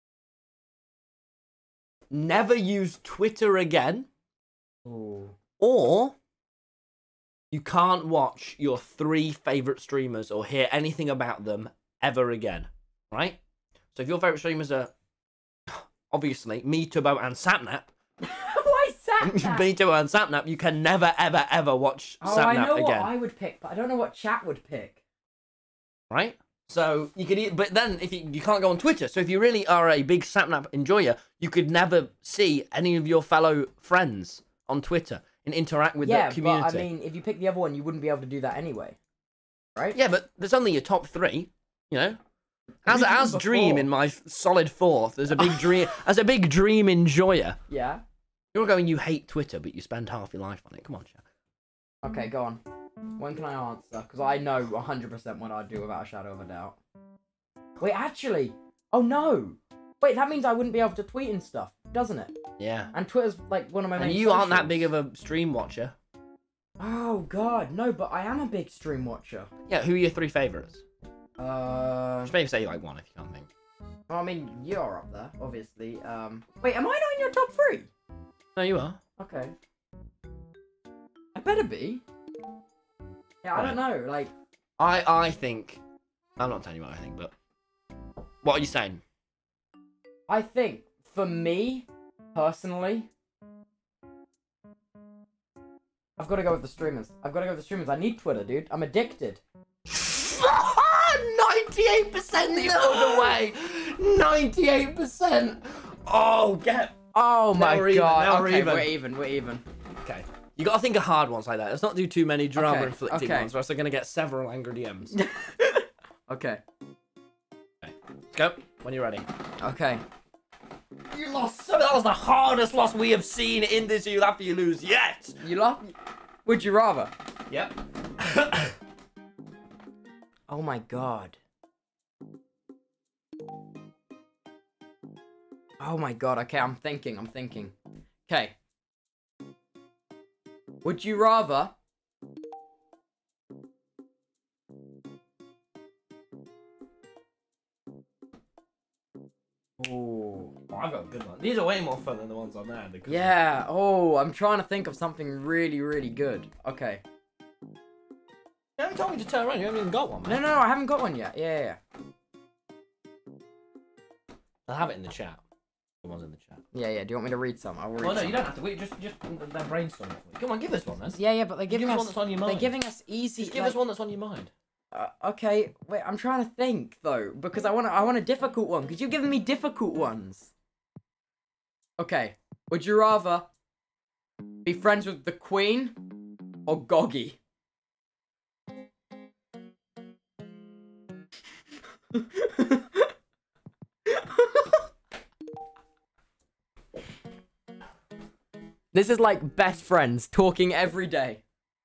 Speaker 1: never use Twitter again,
Speaker 3: Ooh.
Speaker 1: or you can't watch your three favorite streamers or hear anything about them ever again? Right. So if your favorite streamers are obviously me, Tubbo, and Sapnap,
Speaker 3: Why Sapnap?
Speaker 1: me, Tubbo, and Sapnap, you can never, ever, ever watch
Speaker 3: Oh, I
Speaker 1: Sapnap
Speaker 3: know what
Speaker 1: again.
Speaker 3: I would pick, but I don't know what chat would pick.
Speaker 1: Right? So you could, e- but then if you you can't go on Twitter. So if you really are a big Sapnap enjoyer, you could never see any of your fellow friends on Twitter and interact with
Speaker 3: yeah,
Speaker 1: the community.
Speaker 3: but I mean, if you pick the other one, you wouldn't be able to do that anyway, right?
Speaker 1: yeah, but there's only your top three. You know, as
Speaker 3: Who's
Speaker 1: as
Speaker 3: number
Speaker 1: Dream
Speaker 3: four?
Speaker 1: in my f- solid fourth. There's a big Dream as a big Dream enjoyer.
Speaker 3: Yeah.
Speaker 1: You're going. You hate Twitter, but you spend half your life on it. Come on, Jack.
Speaker 3: Okay, go on. When can I answer? Because I know one hundred percent what I'd do without a shadow of a doubt. Wait, actually. Oh, no. Wait, that means I wouldn't be able to tweet and stuff, doesn't it?
Speaker 1: Yeah.
Speaker 3: And Twitter's like one of my main
Speaker 1: And you aren't that
Speaker 3: socials.
Speaker 1: big of a stream watcher.
Speaker 3: Oh, God. No, but I am a big stream watcher.
Speaker 1: Yeah. Who are your three favorites?
Speaker 3: Uh,
Speaker 1: Just maybe say like one if you can't think.
Speaker 3: well, I mean, you're up there, obviously. Um, wait, am I not in your top three?
Speaker 1: No, you are.
Speaker 3: Okay. I better be. Yeah, I don't know. Like,
Speaker 1: I I think I'm not telling you what I think, but what are you saying?
Speaker 3: I think for me personally, I've got to go with the streamers. I've got to go with the streamers. I need Twitter, dude. I'm addicted.
Speaker 1: ninety-eight percent the other way. ninety-eight percent. Oh, get.
Speaker 3: Oh
Speaker 1: Now
Speaker 3: my
Speaker 1: we're even,
Speaker 3: god.
Speaker 1: now we're
Speaker 3: okay,
Speaker 1: even.
Speaker 3: we're even. We're even.
Speaker 1: Okay. You gotta think of hard ones like that. Let's not do too many drama
Speaker 3: Okay,
Speaker 1: inflicting
Speaker 3: okay.
Speaker 1: ones, or else they're gonna get several angry D Ms.
Speaker 3: Okay.
Speaker 1: Let's go. When you're ready.
Speaker 3: Okay.
Speaker 1: You lost. So that was the hardest loss we have seen in this You Laugh You Lose yet.
Speaker 3: You laugh. Would you rather?
Speaker 1: Yep.
Speaker 3: Oh my god. Oh my god. Okay, I'm thinking. I'm thinking. Okay. Would you rather? Ooh.
Speaker 1: Oh, I've got a good one. These are way more fun than the ones on there. because-
Speaker 3: Yeah. Oh, I'm trying to think of something really, really good. Okay.
Speaker 1: You haven't told me to turn around. You haven't even got one, man.
Speaker 3: No, no, no, I haven't got one yet. Yeah, yeah,
Speaker 1: I'll have it in the chat. The ones in the chat.
Speaker 3: yeah. Yeah, yeah. Do you want me to read some? I'll read
Speaker 1: Well, no,
Speaker 3: some.
Speaker 1: you don't have to. Wait, just, just they're brainstorming. Come on, give us one, then.
Speaker 3: Yeah, yeah, but they're
Speaker 1: Give
Speaker 3: giving
Speaker 1: us
Speaker 3: us.
Speaker 1: one that's on your
Speaker 3: They're
Speaker 1: mind.
Speaker 3: giving us easy.
Speaker 1: Just give
Speaker 3: like-
Speaker 1: us one that's on your mind.
Speaker 3: Uh, okay, wait. I'm trying to think though, because I want I want a difficult one. Because you're giving me difficult ones. Okay. Would you rather be friends with the Queen or Goggy? This is like best friends talking every day.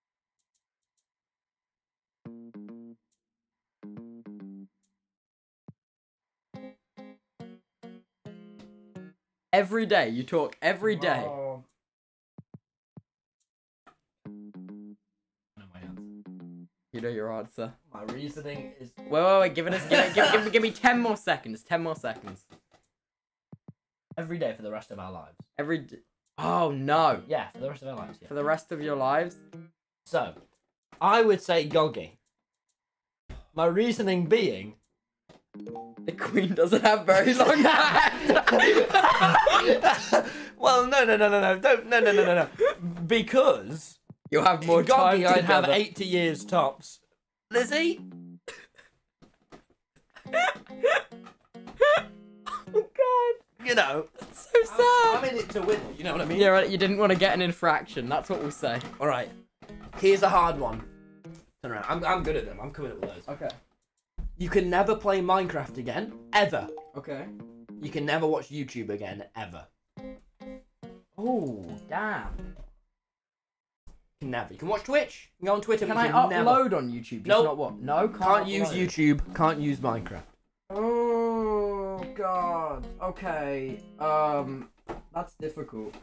Speaker 3: Every day, you talk every day.
Speaker 1: Oh. I know my answer.
Speaker 3: You know your answer.
Speaker 1: My reasoning is.
Speaker 3: Wait, wait, wait, give it us, give, it, give, give, give me ten more seconds, ten more seconds.
Speaker 1: Every day for the rest of our lives.
Speaker 3: Every d- Oh, no.
Speaker 1: Yeah, for the rest of our lives. Yeah.
Speaker 3: For the rest of your lives?
Speaker 1: So, I would say Goggy. My reasoning being.
Speaker 3: The Queen doesn't have very long hair.
Speaker 1: Well, no, no, no, no, no, don't, no, no, no, no, no. Because
Speaker 3: You'll have more time
Speaker 1: Goggy, I'd
Speaker 3: together.
Speaker 1: have eighty years tops. Lizzie. You know,
Speaker 3: So sad.
Speaker 1: I'm in it to win it. You know what I mean?
Speaker 3: Yeah, right. You didn't want to get an infraction. That's what we'll say.
Speaker 1: All right. Here's a hard one. Turn around. I'm, I'm good at them. I'm coming up with those.
Speaker 3: Okay.
Speaker 1: You can never play Minecraft again, ever.
Speaker 3: Okay.
Speaker 1: You can never watch YouTube again, ever.
Speaker 3: Oh, damn.
Speaker 1: You can never. You can watch Twitch. You can go on Twitter.
Speaker 3: Can
Speaker 1: but
Speaker 3: I
Speaker 1: you can
Speaker 3: upload
Speaker 1: never.
Speaker 3: on YouTube? Just
Speaker 1: Nope.
Speaker 3: not what? No, can't,
Speaker 1: Can't use
Speaker 3: upload.
Speaker 1: YouTube. Can't use Minecraft.
Speaker 3: Oh god. Okay. Um, that's difficult.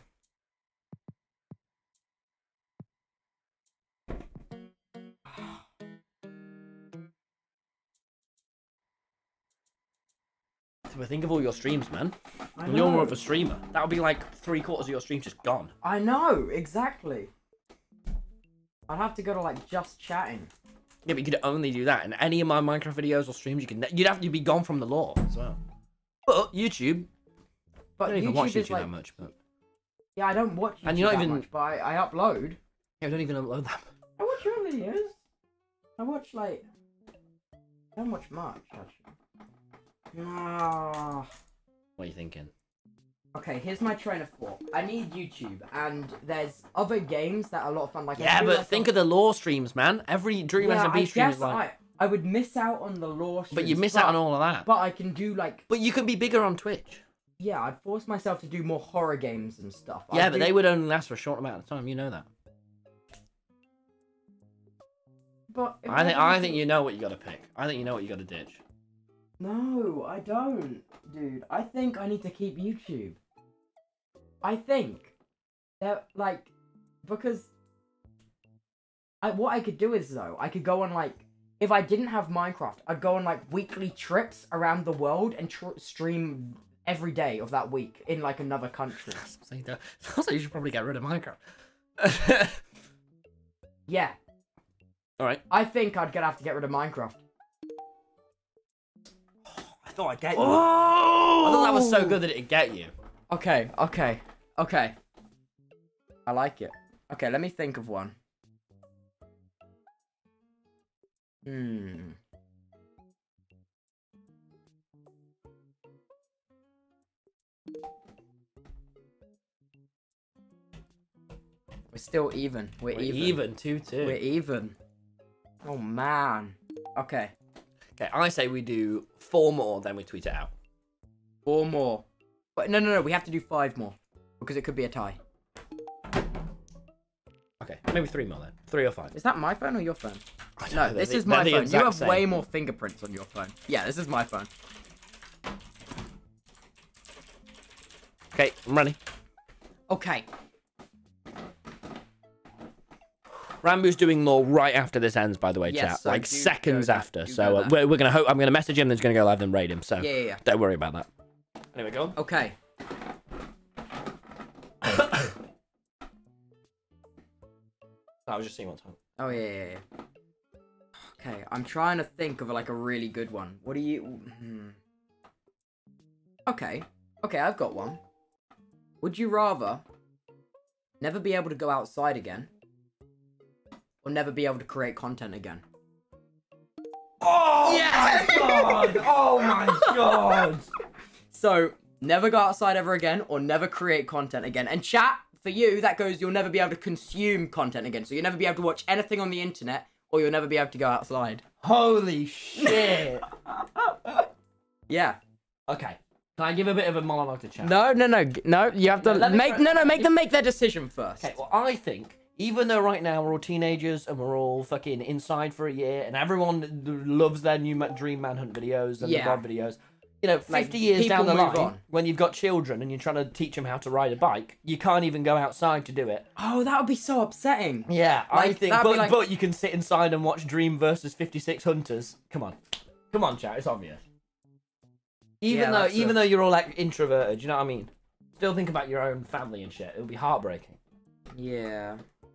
Speaker 1: But think of all your streams, man.
Speaker 3: I
Speaker 1: And you're more
Speaker 3: know.
Speaker 1: of a streamer. That would be like three quarters of your stream just gone.
Speaker 3: I know exactly. I'd have to go to like just chatting.
Speaker 1: Yeah, but you could only do that. In any of my Minecraft videos or streams, you can. You'd have to be gone from the lore as well. But YouTube.
Speaker 3: But
Speaker 1: I don't even
Speaker 3: YouTube
Speaker 1: watch
Speaker 3: is
Speaker 1: YouTube
Speaker 3: like,
Speaker 1: that much. But
Speaker 3: yeah, I don't watch YouTube
Speaker 1: And you're not
Speaker 3: that
Speaker 1: even-
Speaker 3: much, but I, I upload.
Speaker 1: yeah, I don't even upload that.
Speaker 3: I watch your videos. I watch like. I don't watch much actually. Ah.
Speaker 1: What are you thinking?
Speaker 3: Okay, here's my train of thought. I need YouTube, and there's other games that are a lot of fun. Like I
Speaker 1: Yeah,
Speaker 3: do
Speaker 1: but
Speaker 3: like
Speaker 1: think
Speaker 3: some-
Speaker 1: of the lore streams, man. Every Dream
Speaker 3: yeah,
Speaker 1: S M B
Speaker 3: I
Speaker 1: stream
Speaker 3: guess
Speaker 1: is like.
Speaker 3: I, I would miss out on the lore.
Speaker 1: But you
Speaker 3: streams,
Speaker 1: miss
Speaker 3: but,
Speaker 1: out on all of that.
Speaker 3: But I can do like.
Speaker 1: But you can be bigger on Twitch.
Speaker 3: Yeah, I'd force myself to do more horror games and stuff.
Speaker 1: Yeah,
Speaker 3: I'd
Speaker 1: but
Speaker 3: do-
Speaker 1: they would only last for a short amount of time. You know that.
Speaker 3: But if
Speaker 1: I think
Speaker 3: don't
Speaker 1: I
Speaker 3: do-
Speaker 1: think you know what you got to pick. I think you know what you got to ditch.
Speaker 3: No, I don't, dude. I think I need to keep YouTube. I think that like because I what I could do is though I could go on like if I didn't have Minecraft, I'd go on like weekly trips around the world and tr stream every day of that week in like another country.
Speaker 1: So you don't- also, you should probably get rid of Minecraft.
Speaker 3: Yeah,
Speaker 1: All right.
Speaker 3: I think I'd gonna have to get rid of Minecraft.
Speaker 1: I thought I'd get you.
Speaker 3: Oh!
Speaker 1: I thought that was so good that it'd get you.
Speaker 3: Okay, okay, okay. I like it. Okay, let me think of one. Hmm. We're still even. We're,
Speaker 1: We're
Speaker 3: even.
Speaker 1: even two two.
Speaker 3: We're even. Oh man. Okay.
Speaker 1: Okay, I say we do four more, then we tweet it out.
Speaker 3: Four more. But no, no, no. We have to do five more because it could be a tie.
Speaker 1: Okay, maybe three more then. Three or five.
Speaker 3: Is that my phone or your phone?
Speaker 1: I don't
Speaker 3: No,
Speaker 1: know,
Speaker 3: this
Speaker 1: they're
Speaker 3: is
Speaker 1: the-
Speaker 3: my
Speaker 1: they're the
Speaker 3: phone. You
Speaker 1: exact
Speaker 3: have
Speaker 1: same.
Speaker 3: way more fingerprints on your phone. Yeah, this is my phone.
Speaker 1: Okay, I'm ready.
Speaker 3: Okay.
Speaker 1: Rambo's doing law right after this ends, by the way,
Speaker 3: Yes,
Speaker 1: chat.
Speaker 3: so
Speaker 1: like
Speaker 3: do
Speaker 1: seconds
Speaker 3: go that-
Speaker 1: after.
Speaker 3: do
Speaker 1: So
Speaker 3: go
Speaker 1: uh,
Speaker 3: that.
Speaker 1: we're, we're gonna hope. I'm gonna message him. And he's gonna go live and raid him. So
Speaker 3: Yeah, yeah, yeah.
Speaker 1: don't worry about that. Anyway, go on.
Speaker 3: Okay.
Speaker 1: I was just seeing what time.
Speaker 3: Oh yeah, yeah, yeah. Okay, I'm trying to think of like a really good one. What do you? Hmm. Okay, okay, I've got one. Would you rather never be able to go outside again, or never be able to create content again?
Speaker 1: Oh
Speaker 3: Yeah!
Speaker 1: my god! Oh my god!
Speaker 3: So never go outside ever again, or never create content again. And chat, for you, that goes you'll never be able to consume content again. So you'll never be able to watch anything on the internet, or you'll never be able to go outside.
Speaker 1: Holy shit!
Speaker 3: Yeah.
Speaker 1: Okay, can I give a bit of a monologue to chat?
Speaker 3: No, no, no, g- no. You have to
Speaker 1: No, let me
Speaker 3: make
Speaker 1: try-
Speaker 3: no, no. Make them make their decision first.
Speaker 1: Okay, well, I think, even though right now we're all teenagers and we're all fucking inside for a year and everyone loves their new ma- Dream Manhunt videos and
Speaker 3: Yeah.
Speaker 1: the God videos, you know,
Speaker 3: Like,
Speaker 1: fifty years down the
Speaker 3: people
Speaker 1: line,
Speaker 3: move on.
Speaker 1: when you've got children and you're trying to teach them how to ride a bike, you can't even go outside to do it.
Speaker 3: Oh, that would be so upsetting.
Speaker 1: Yeah, I
Speaker 3: Like,
Speaker 1: think,
Speaker 3: that'd
Speaker 1: but,
Speaker 3: be like-
Speaker 1: but you can sit inside and watch Dream versus fifty-six Hunters. Come on. Come on, chat, it's obvious. Even
Speaker 3: Yeah,
Speaker 1: though,
Speaker 3: that's
Speaker 1: even
Speaker 3: a-
Speaker 1: though you're all like introverted, you know what I mean? Still think about your own family and shit. It would be heartbreaking.
Speaker 3: Yeah.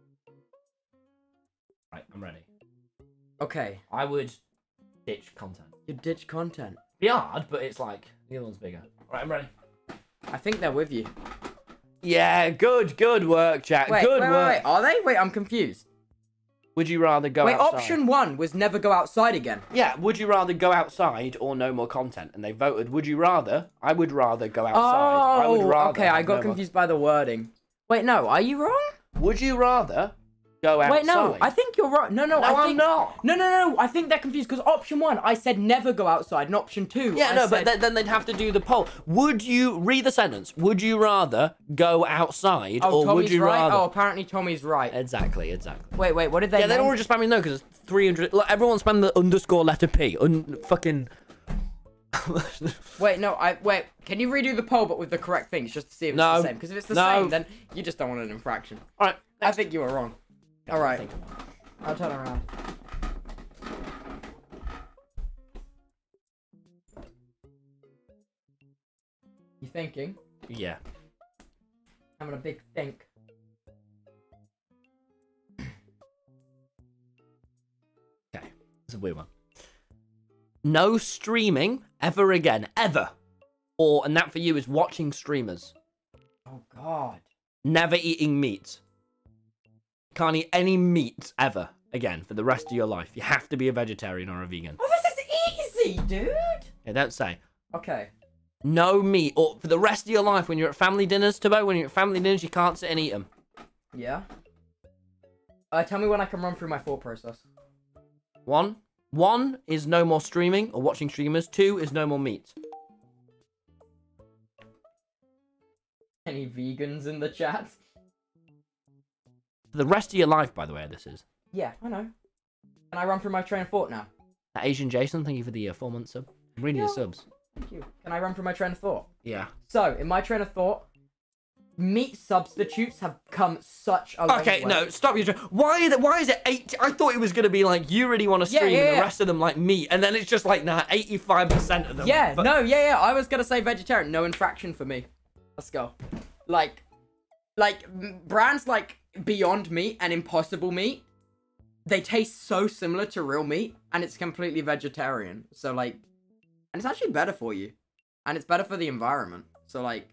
Speaker 1: Right, I'm ready.
Speaker 3: Okay.
Speaker 1: I would ditch content.
Speaker 3: You ditch content.
Speaker 1: Be hard, but it's like the other one's bigger. Right, I'm ready.
Speaker 3: I think they're with you.
Speaker 1: Yeah, good, good work, Jack.
Speaker 3: Wait,
Speaker 1: good
Speaker 3: wait,
Speaker 1: work.
Speaker 3: wait, wait. Are they? Wait, I'm confused.
Speaker 1: Would you rather go
Speaker 3: Wait,
Speaker 1: outside?
Speaker 3: option one was never go outside again.
Speaker 1: Yeah, would you rather go outside or no more content? And they voted, would you rather? I would rather go outside. I would
Speaker 3: Oh,
Speaker 1: rather
Speaker 3: okay, I
Speaker 1: have
Speaker 3: got
Speaker 1: no
Speaker 3: confused by the wording. Wait, no, are you wrong?
Speaker 1: More... Would you rather go outside?
Speaker 3: Wait, no, I think you're right. No, no,
Speaker 1: No,
Speaker 3: I
Speaker 1: I'm
Speaker 3: think...
Speaker 1: not.
Speaker 3: No, no, no, I think they're confused because option one, I said never go outside, and option two,
Speaker 1: Yeah,
Speaker 3: I
Speaker 1: no,
Speaker 3: said...
Speaker 1: but th then they'd have to do the poll. Would you, read the sentence, would you rather go outside
Speaker 3: Oh,
Speaker 1: or
Speaker 3: Tommy's
Speaker 1: would you
Speaker 3: right?
Speaker 1: rather...
Speaker 3: Oh, apparently Tommy's right.
Speaker 1: Exactly, exactly.
Speaker 3: Wait, wait, what did they
Speaker 1: Yeah, they're
Speaker 3: name?
Speaker 1: all just spamming no because it's three hundred... Look, everyone spam the underscore letter P. Un fucking...
Speaker 3: Wait, no, I... Wait, can you redo the poll but with the correct things just to see if it's
Speaker 1: No.
Speaker 3: the same? Because if it's the
Speaker 1: No.
Speaker 3: same, then you just don't want an infraction.
Speaker 1: All right.
Speaker 3: I think you were wrong. All right. I'll turn around. You thinking?
Speaker 1: Yeah.
Speaker 3: Having a big think.
Speaker 1: Okay. It's a weird one. No streaming ever again. Ever. Or, and that for you is watching streamers.
Speaker 3: Oh, God.
Speaker 1: Never eating meat. Can't eat any meat ever again for the rest of your life. You have to be a vegetarian or a vegan.
Speaker 3: Oh, this is easy, dude.
Speaker 1: Yeah, don't say.
Speaker 3: Okay.
Speaker 1: No meat. Or for the rest of your life, when you're at family dinners, Tubbo, when you're at family dinners, you can't sit and eat them.
Speaker 3: Yeah. Uh, tell me when I can run through my thought process.
Speaker 1: One. One is no more streaming or watching streamers. Two is no more meat.
Speaker 3: Any vegans in the chat?
Speaker 1: For the rest of your life, by the way, this is.
Speaker 3: Yeah, I know. Can I run through my train of thought now?
Speaker 1: That Asian Jason, thank you for the uh, four month sub. I'm reading your
Speaker 3: Yeah.
Speaker 1: subs.
Speaker 3: Thank you. Can I run through my train of thought?
Speaker 1: Yeah.
Speaker 3: So, in my train of thought, meat substitutes have come such a long
Speaker 1: Okay,
Speaker 3: way.
Speaker 1: no, stop your. Why? The, why is it eight? I thought it was gonna be like you really want to
Speaker 3: Yeah,
Speaker 1: stream,
Speaker 3: yeah,
Speaker 1: and the
Speaker 3: yeah.
Speaker 1: rest of them like meat, and then it's just like nah, eighty-five percent of them.
Speaker 3: Yeah,
Speaker 1: But-
Speaker 3: no, yeah, yeah. I was gonna say vegetarian. No infraction for me. Let's go. Like, like m- brands like Beyond Meat and Impossible Meat, they taste so similar to real meat, and it's completely vegetarian. So like, and it's actually better for you, and it's better for the environment. So like,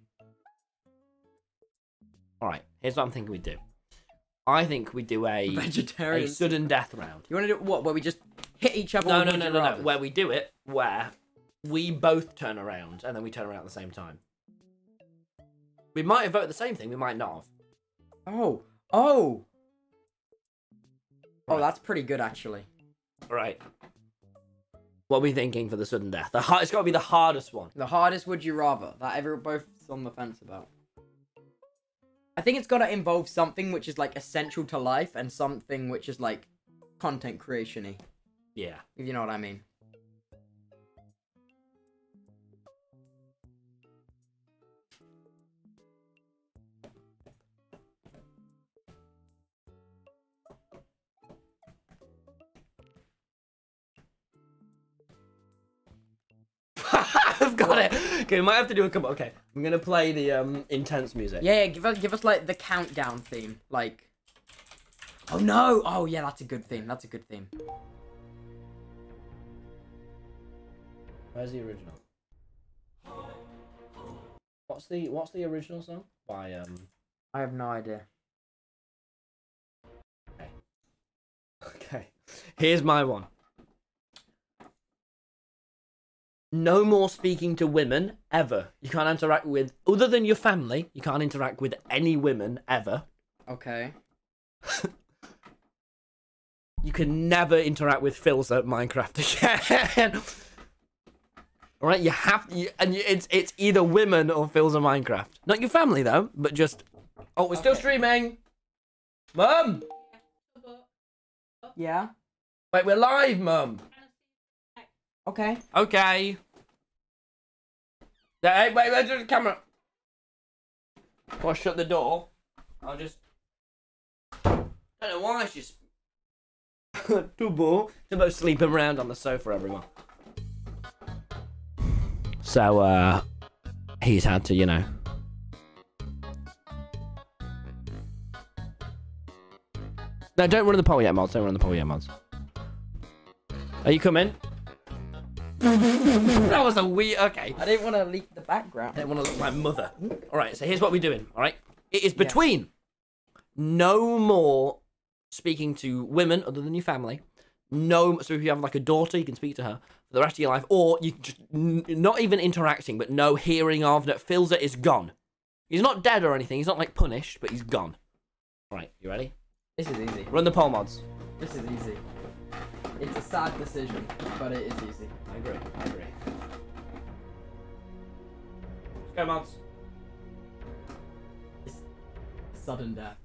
Speaker 1: All right, here's what I'm thinking we do. I think we do a
Speaker 3: vegetarian.
Speaker 1: a sudden death round.
Speaker 3: You want to do what? Where we just hit each other?
Speaker 1: No,
Speaker 3: with
Speaker 1: no,
Speaker 3: would
Speaker 1: no,
Speaker 3: you
Speaker 1: no, no.
Speaker 3: rathers?
Speaker 1: Where we do it, where we both turn around and then we turn around at the same time. We might have voted the same thing. We might not have.
Speaker 3: Oh, oh, oh.
Speaker 1: Right.
Speaker 3: That's pretty good actually.
Speaker 1: All right. What are we thinking for the sudden death? The hard, it's got to be the hardest one.
Speaker 3: The hardest would you rather that everyone both is on the fence about. I think it's got to involve something which is like essential to life and something which is like content creation-y,
Speaker 1: Yeah.
Speaker 3: if you know what I mean.
Speaker 1: I've got it. Okay, we might have to do a couple. Okay, I'm gonna play the um intense music.
Speaker 3: Yeah, yeah, give us give us like the countdown theme, like. Oh no! Oh yeah, that's a good theme. That's a good theme.
Speaker 1: Where's the original? What's the What's the original song by um?
Speaker 3: I have no idea.
Speaker 1: Okay. Okay. Here's my one. No more speaking to women ever. You can't interact with other than your family. You can't interact with any women ever.
Speaker 3: Okay.
Speaker 1: You can never interact with Phil's at Minecraft again. All right, you have you, and you, it's it's either women or Phil's at Minecraft. Not your family though, but just. Oh, we're still
Speaker 3: Okay.
Speaker 1: streaming. Mum.
Speaker 3: Yeah.
Speaker 1: Wait, we're live, Mum.
Speaker 3: Okay.
Speaker 1: Okay. Hey, wait, wait, the camera. Before I shut the door, I'll just. Don't know why she's. Tubbo. Tubbo's sleeping around on the sofa, everyone. So, uh. He's had to, you know. No, don't run the poll yet, mods. Don't run the poll yet, mods. Are you coming? That was a weird. Okay.
Speaker 3: I didn't want to leak the background.
Speaker 1: I don't want to look like mother. All right, so here's what we're doing. All right, it is between no more speaking to women other than your family. No, so if you have like a daughter, you can speak to her for the rest of your life, or you just n not even interacting, but no hearing of that Filzer is gone. He's not dead or anything. He's not like punished, but he's gone. Right, you ready?
Speaker 3: This is easy.
Speaker 1: Run the poll mods.
Speaker 3: This is easy. It's a sad decision, but it is easy.
Speaker 1: I agree. I agree. Let's go, mods.
Speaker 3: It's sudden death.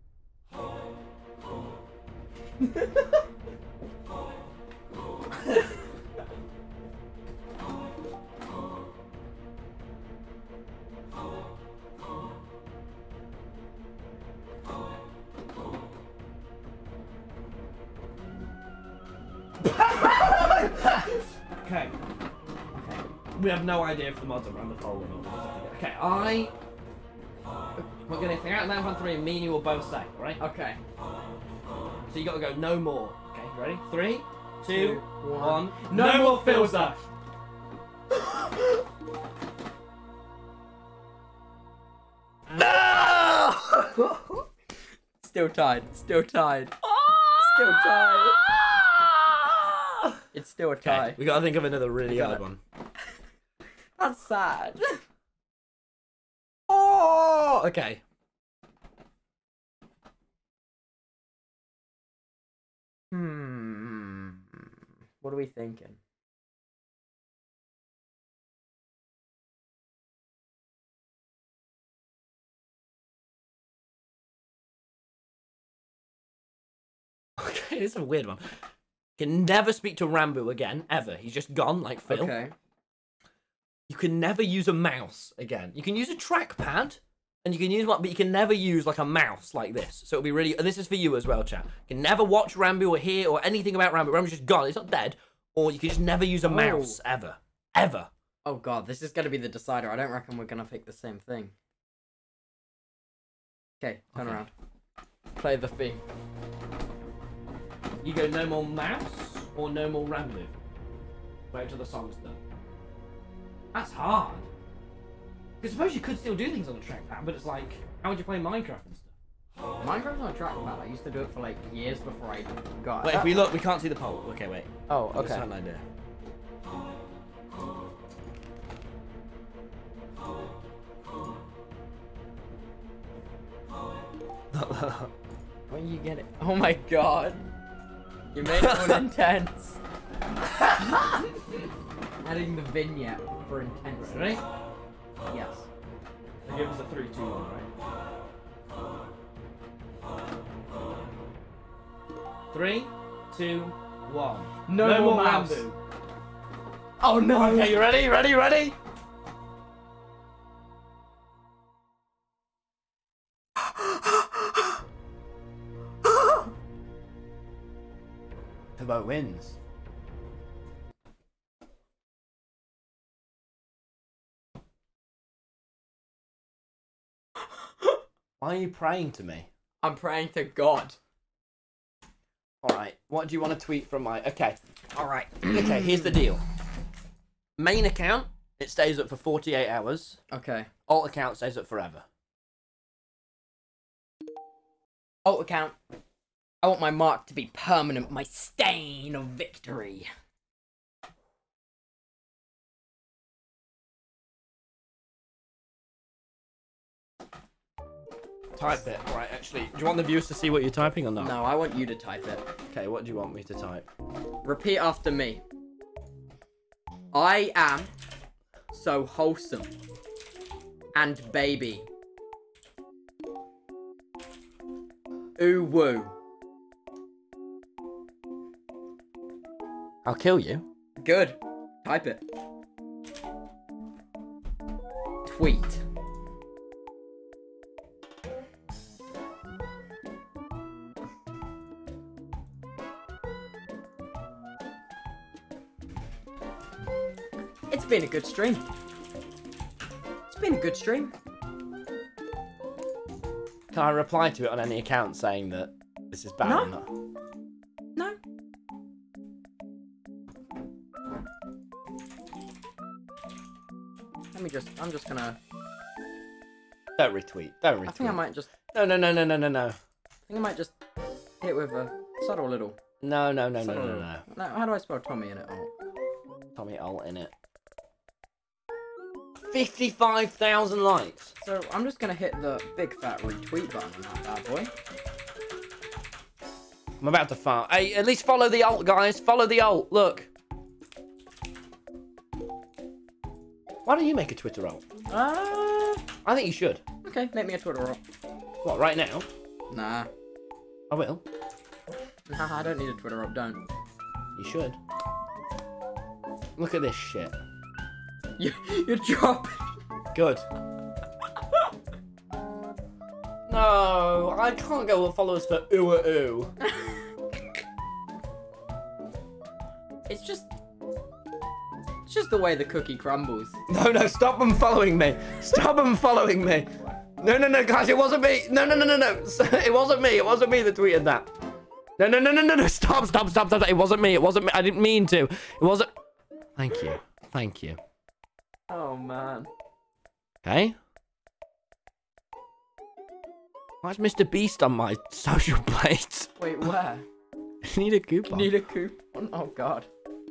Speaker 1: Okay. Okay. We have no idea if the mods are around the poll or not. Okay, I. We're gonna figure out nine one three and me and you will both say, right?
Speaker 3: Okay.
Speaker 1: So you gotta go no more. Okay, you ready? Three, two,
Speaker 3: Two,
Speaker 1: one.
Speaker 3: one. No more Filzer.
Speaker 1: No!
Speaker 3: Still tied. Still tied. Still tied. It's still a tie.
Speaker 1: Okay, we gotta think of another really
Speaker 3: got
Speaker 1: hard
Speaker 3: it.
Speaker 1: one.
Speaker 3: That's sad.
Speaker 1: Oh! Okay.
Speaker 3: Hmm. What are we thinking?
Speaker 1: Okay, this is a weird one. Can never speak to Rambo again, ever. He's just gone, like Phil.
Speaker 3: Okay.
Speaker 1: You can never use a mouse again. You can use a trackpad, and you can use one, but you can never use like a mouse like this. So it'll be really. And this is for you as well, chat. You can never watch Rambo or hear or anything about Rambo. Rambo's just gone. He's not dead. Or you can just never use a
Speaker 3: Oh.
Speaker 1: mouse ever, ever.
Speaker 3: Oh god, this is gonna be the decider. I don't reckon we're gonna pick the same thing. Okay, turn
Speaker 1: Okay.
Speaker 3: around. Play the theme.
Speaker 1: You go no more mouse or no more Rambo. Wait till the song's done. That's hard. Because suppose you could still do things on the trackpad, but it's like, how would you play Minecraft and stuff?
Speaker 3: Minecraft's on a trackpad. I used to do it for like years before I got.
Speaker 1: Wait, if we look, we can't see the poll. Okay, wait.
Speaker 3: Oh,
Speaker 1: I just
Speaker 3: okay.
Speaker 1: had an idea.
Speaker 3: Where you get it? Oh my god. You made it more intense. Adding the vignette for intensity.
Speaker 1: Ready?
Speaker 3: Yes.
Speaker 1: So give us a three, two, one, right? Three, two, one.
Speaker 3: No more mouse.
Speaker 1: Rambo.
Speaker 3: Oh no!
Speaker 1: Okay, you ready? Ready? Ready? Tubbo wins. Why are you praying to me?
Speaker 3: I'm praying to God.
Speaker 1: Alright, what do you want to tweet from my... Okay, alright. Okay, here's the deal. Main account, it stays up for forty-eight hours.
Speaker 3: Okay.
Speaker 1: Alt account stays up forever.
Speaker 3: Alt account. I want my mark to be permanent, my stain of victory.
Speaker 1: Type it. Alright, actually, do you want the viewers to see what you're typing or not?
Speaker 3: No, I want you to type it.
Speaker 1: Okay, what do you want me to type?
Speaker 3: Repeat after me. I am so wholesome and baby. Ooh woo.
Speaker 1: I'll kill you.
Speaker 3: Good. Type it. Tweet. It's been a good stream. It's been a good stream.
Speaker 1: Can I reply to it on any account saying that this is bad
Speaker 3: No.
Speaker 1: or not?
Speaker 3: No. Let me just, I'm just gonna,
Speaker 1: Don't retweet. Don't retweet.
Speaker 3: I think I might just,
Speaker 1: No, no, no, no, no, no, no.
Speaker 3: I think I might just Hit with a subtle little.
Speaker 1: No, no, no, no,
Speaker 3: subtle
Speaker 1: no,
Speaker 3: little-
Speaker 1: no.
Speaker 3: no. How do I spell Tommy in it? Oh.
Speaker 1: Tommy alt in it. fifty-five thousand likes.
Speaker 3: So I'm just gonna hit the big fat retweet button on that bad boy.
Speaker 1: I'm about to fart. Hey, at least follow the alt, guys. Follow the alt. Look. Why don't you make a Twitter alt?
Speaker 3: Uh,
Speaker 1: I think you should.
Speaker 3: okay, make me a Twitter alt.
Speaker 1: What, right now?
Speaker 3: Nah.
Speaker 1: I will.
Speaker 3: Nah, I don't need a Twitter alt, don't.
Speaker 1: You should. Look at this shit.
Speaker 3: You, you're dropping.
Speaker 1: Good. No, I can't go with followers for ooh ooh.
Speaker 3: It's just... It's just the way the cookie crumbles.
Speaker 1: No, no, stop them following me. Stop them following me. No, no, no, guys, it wasn't me. No, no, no, no, no. It wasn't me. It wasn't me that tweeted that. No, no, no, no, no, no. Stop, stop, stop, stop. It wasn't me. It wasn't me. I didn't mean to. It wasn't. Thank you. Thank you.
Speaker 3: Oh, man.
Speaker 1: Okay. Why's Mister Beast on my social plate?
Speaker 3: Wait, where?
Speaker 1: Need a coupon.
Speaker 3: Need a coupon? Oh, God.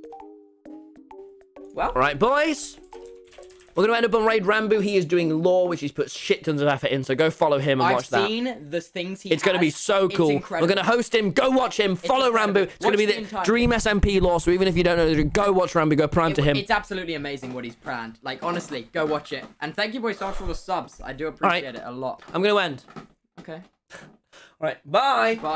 Speaker 3: Well.
Speaker 1: All right, boys. We're going to end up on Raid Rambo. He is doing lore, which he's put shit tons of effort in, so go follow him and
Speaker 3: I've
Speaker 1: watch that.
Speaker 3: I've seen the things he
Speaker 1: It's going to be
Speaker 3: has.
Speaker 1: so
Speaker 3: It's
Speaker 1: cool. We're
Speaker 3: incredible.
Speaker 1: going to host him. Go watch him. Follow
Speaker 3: incredible.
Speaker 1: Rambo. It's going to be
Speaker 3: Watch
Speaker 1: the,
Speaker 3: the entire
Speaker 1: Dream S M P lore, so even if you don't know, go watch Rambo. Go prime
Speaker 3: It-
Speaker 1: to him.
Speaker 3: It's absolutely amazing what he's planned. Like, honestly, go watch it. And thank you, boys, so much for all the subs. I do appreciate
Speaker 1: Right.
Speaker 3: it a lot.
Speaker 1: I'm going to end.
Speaker 3: Okay.
Speaker 1: All right, bye.
Speaker 3: Bye.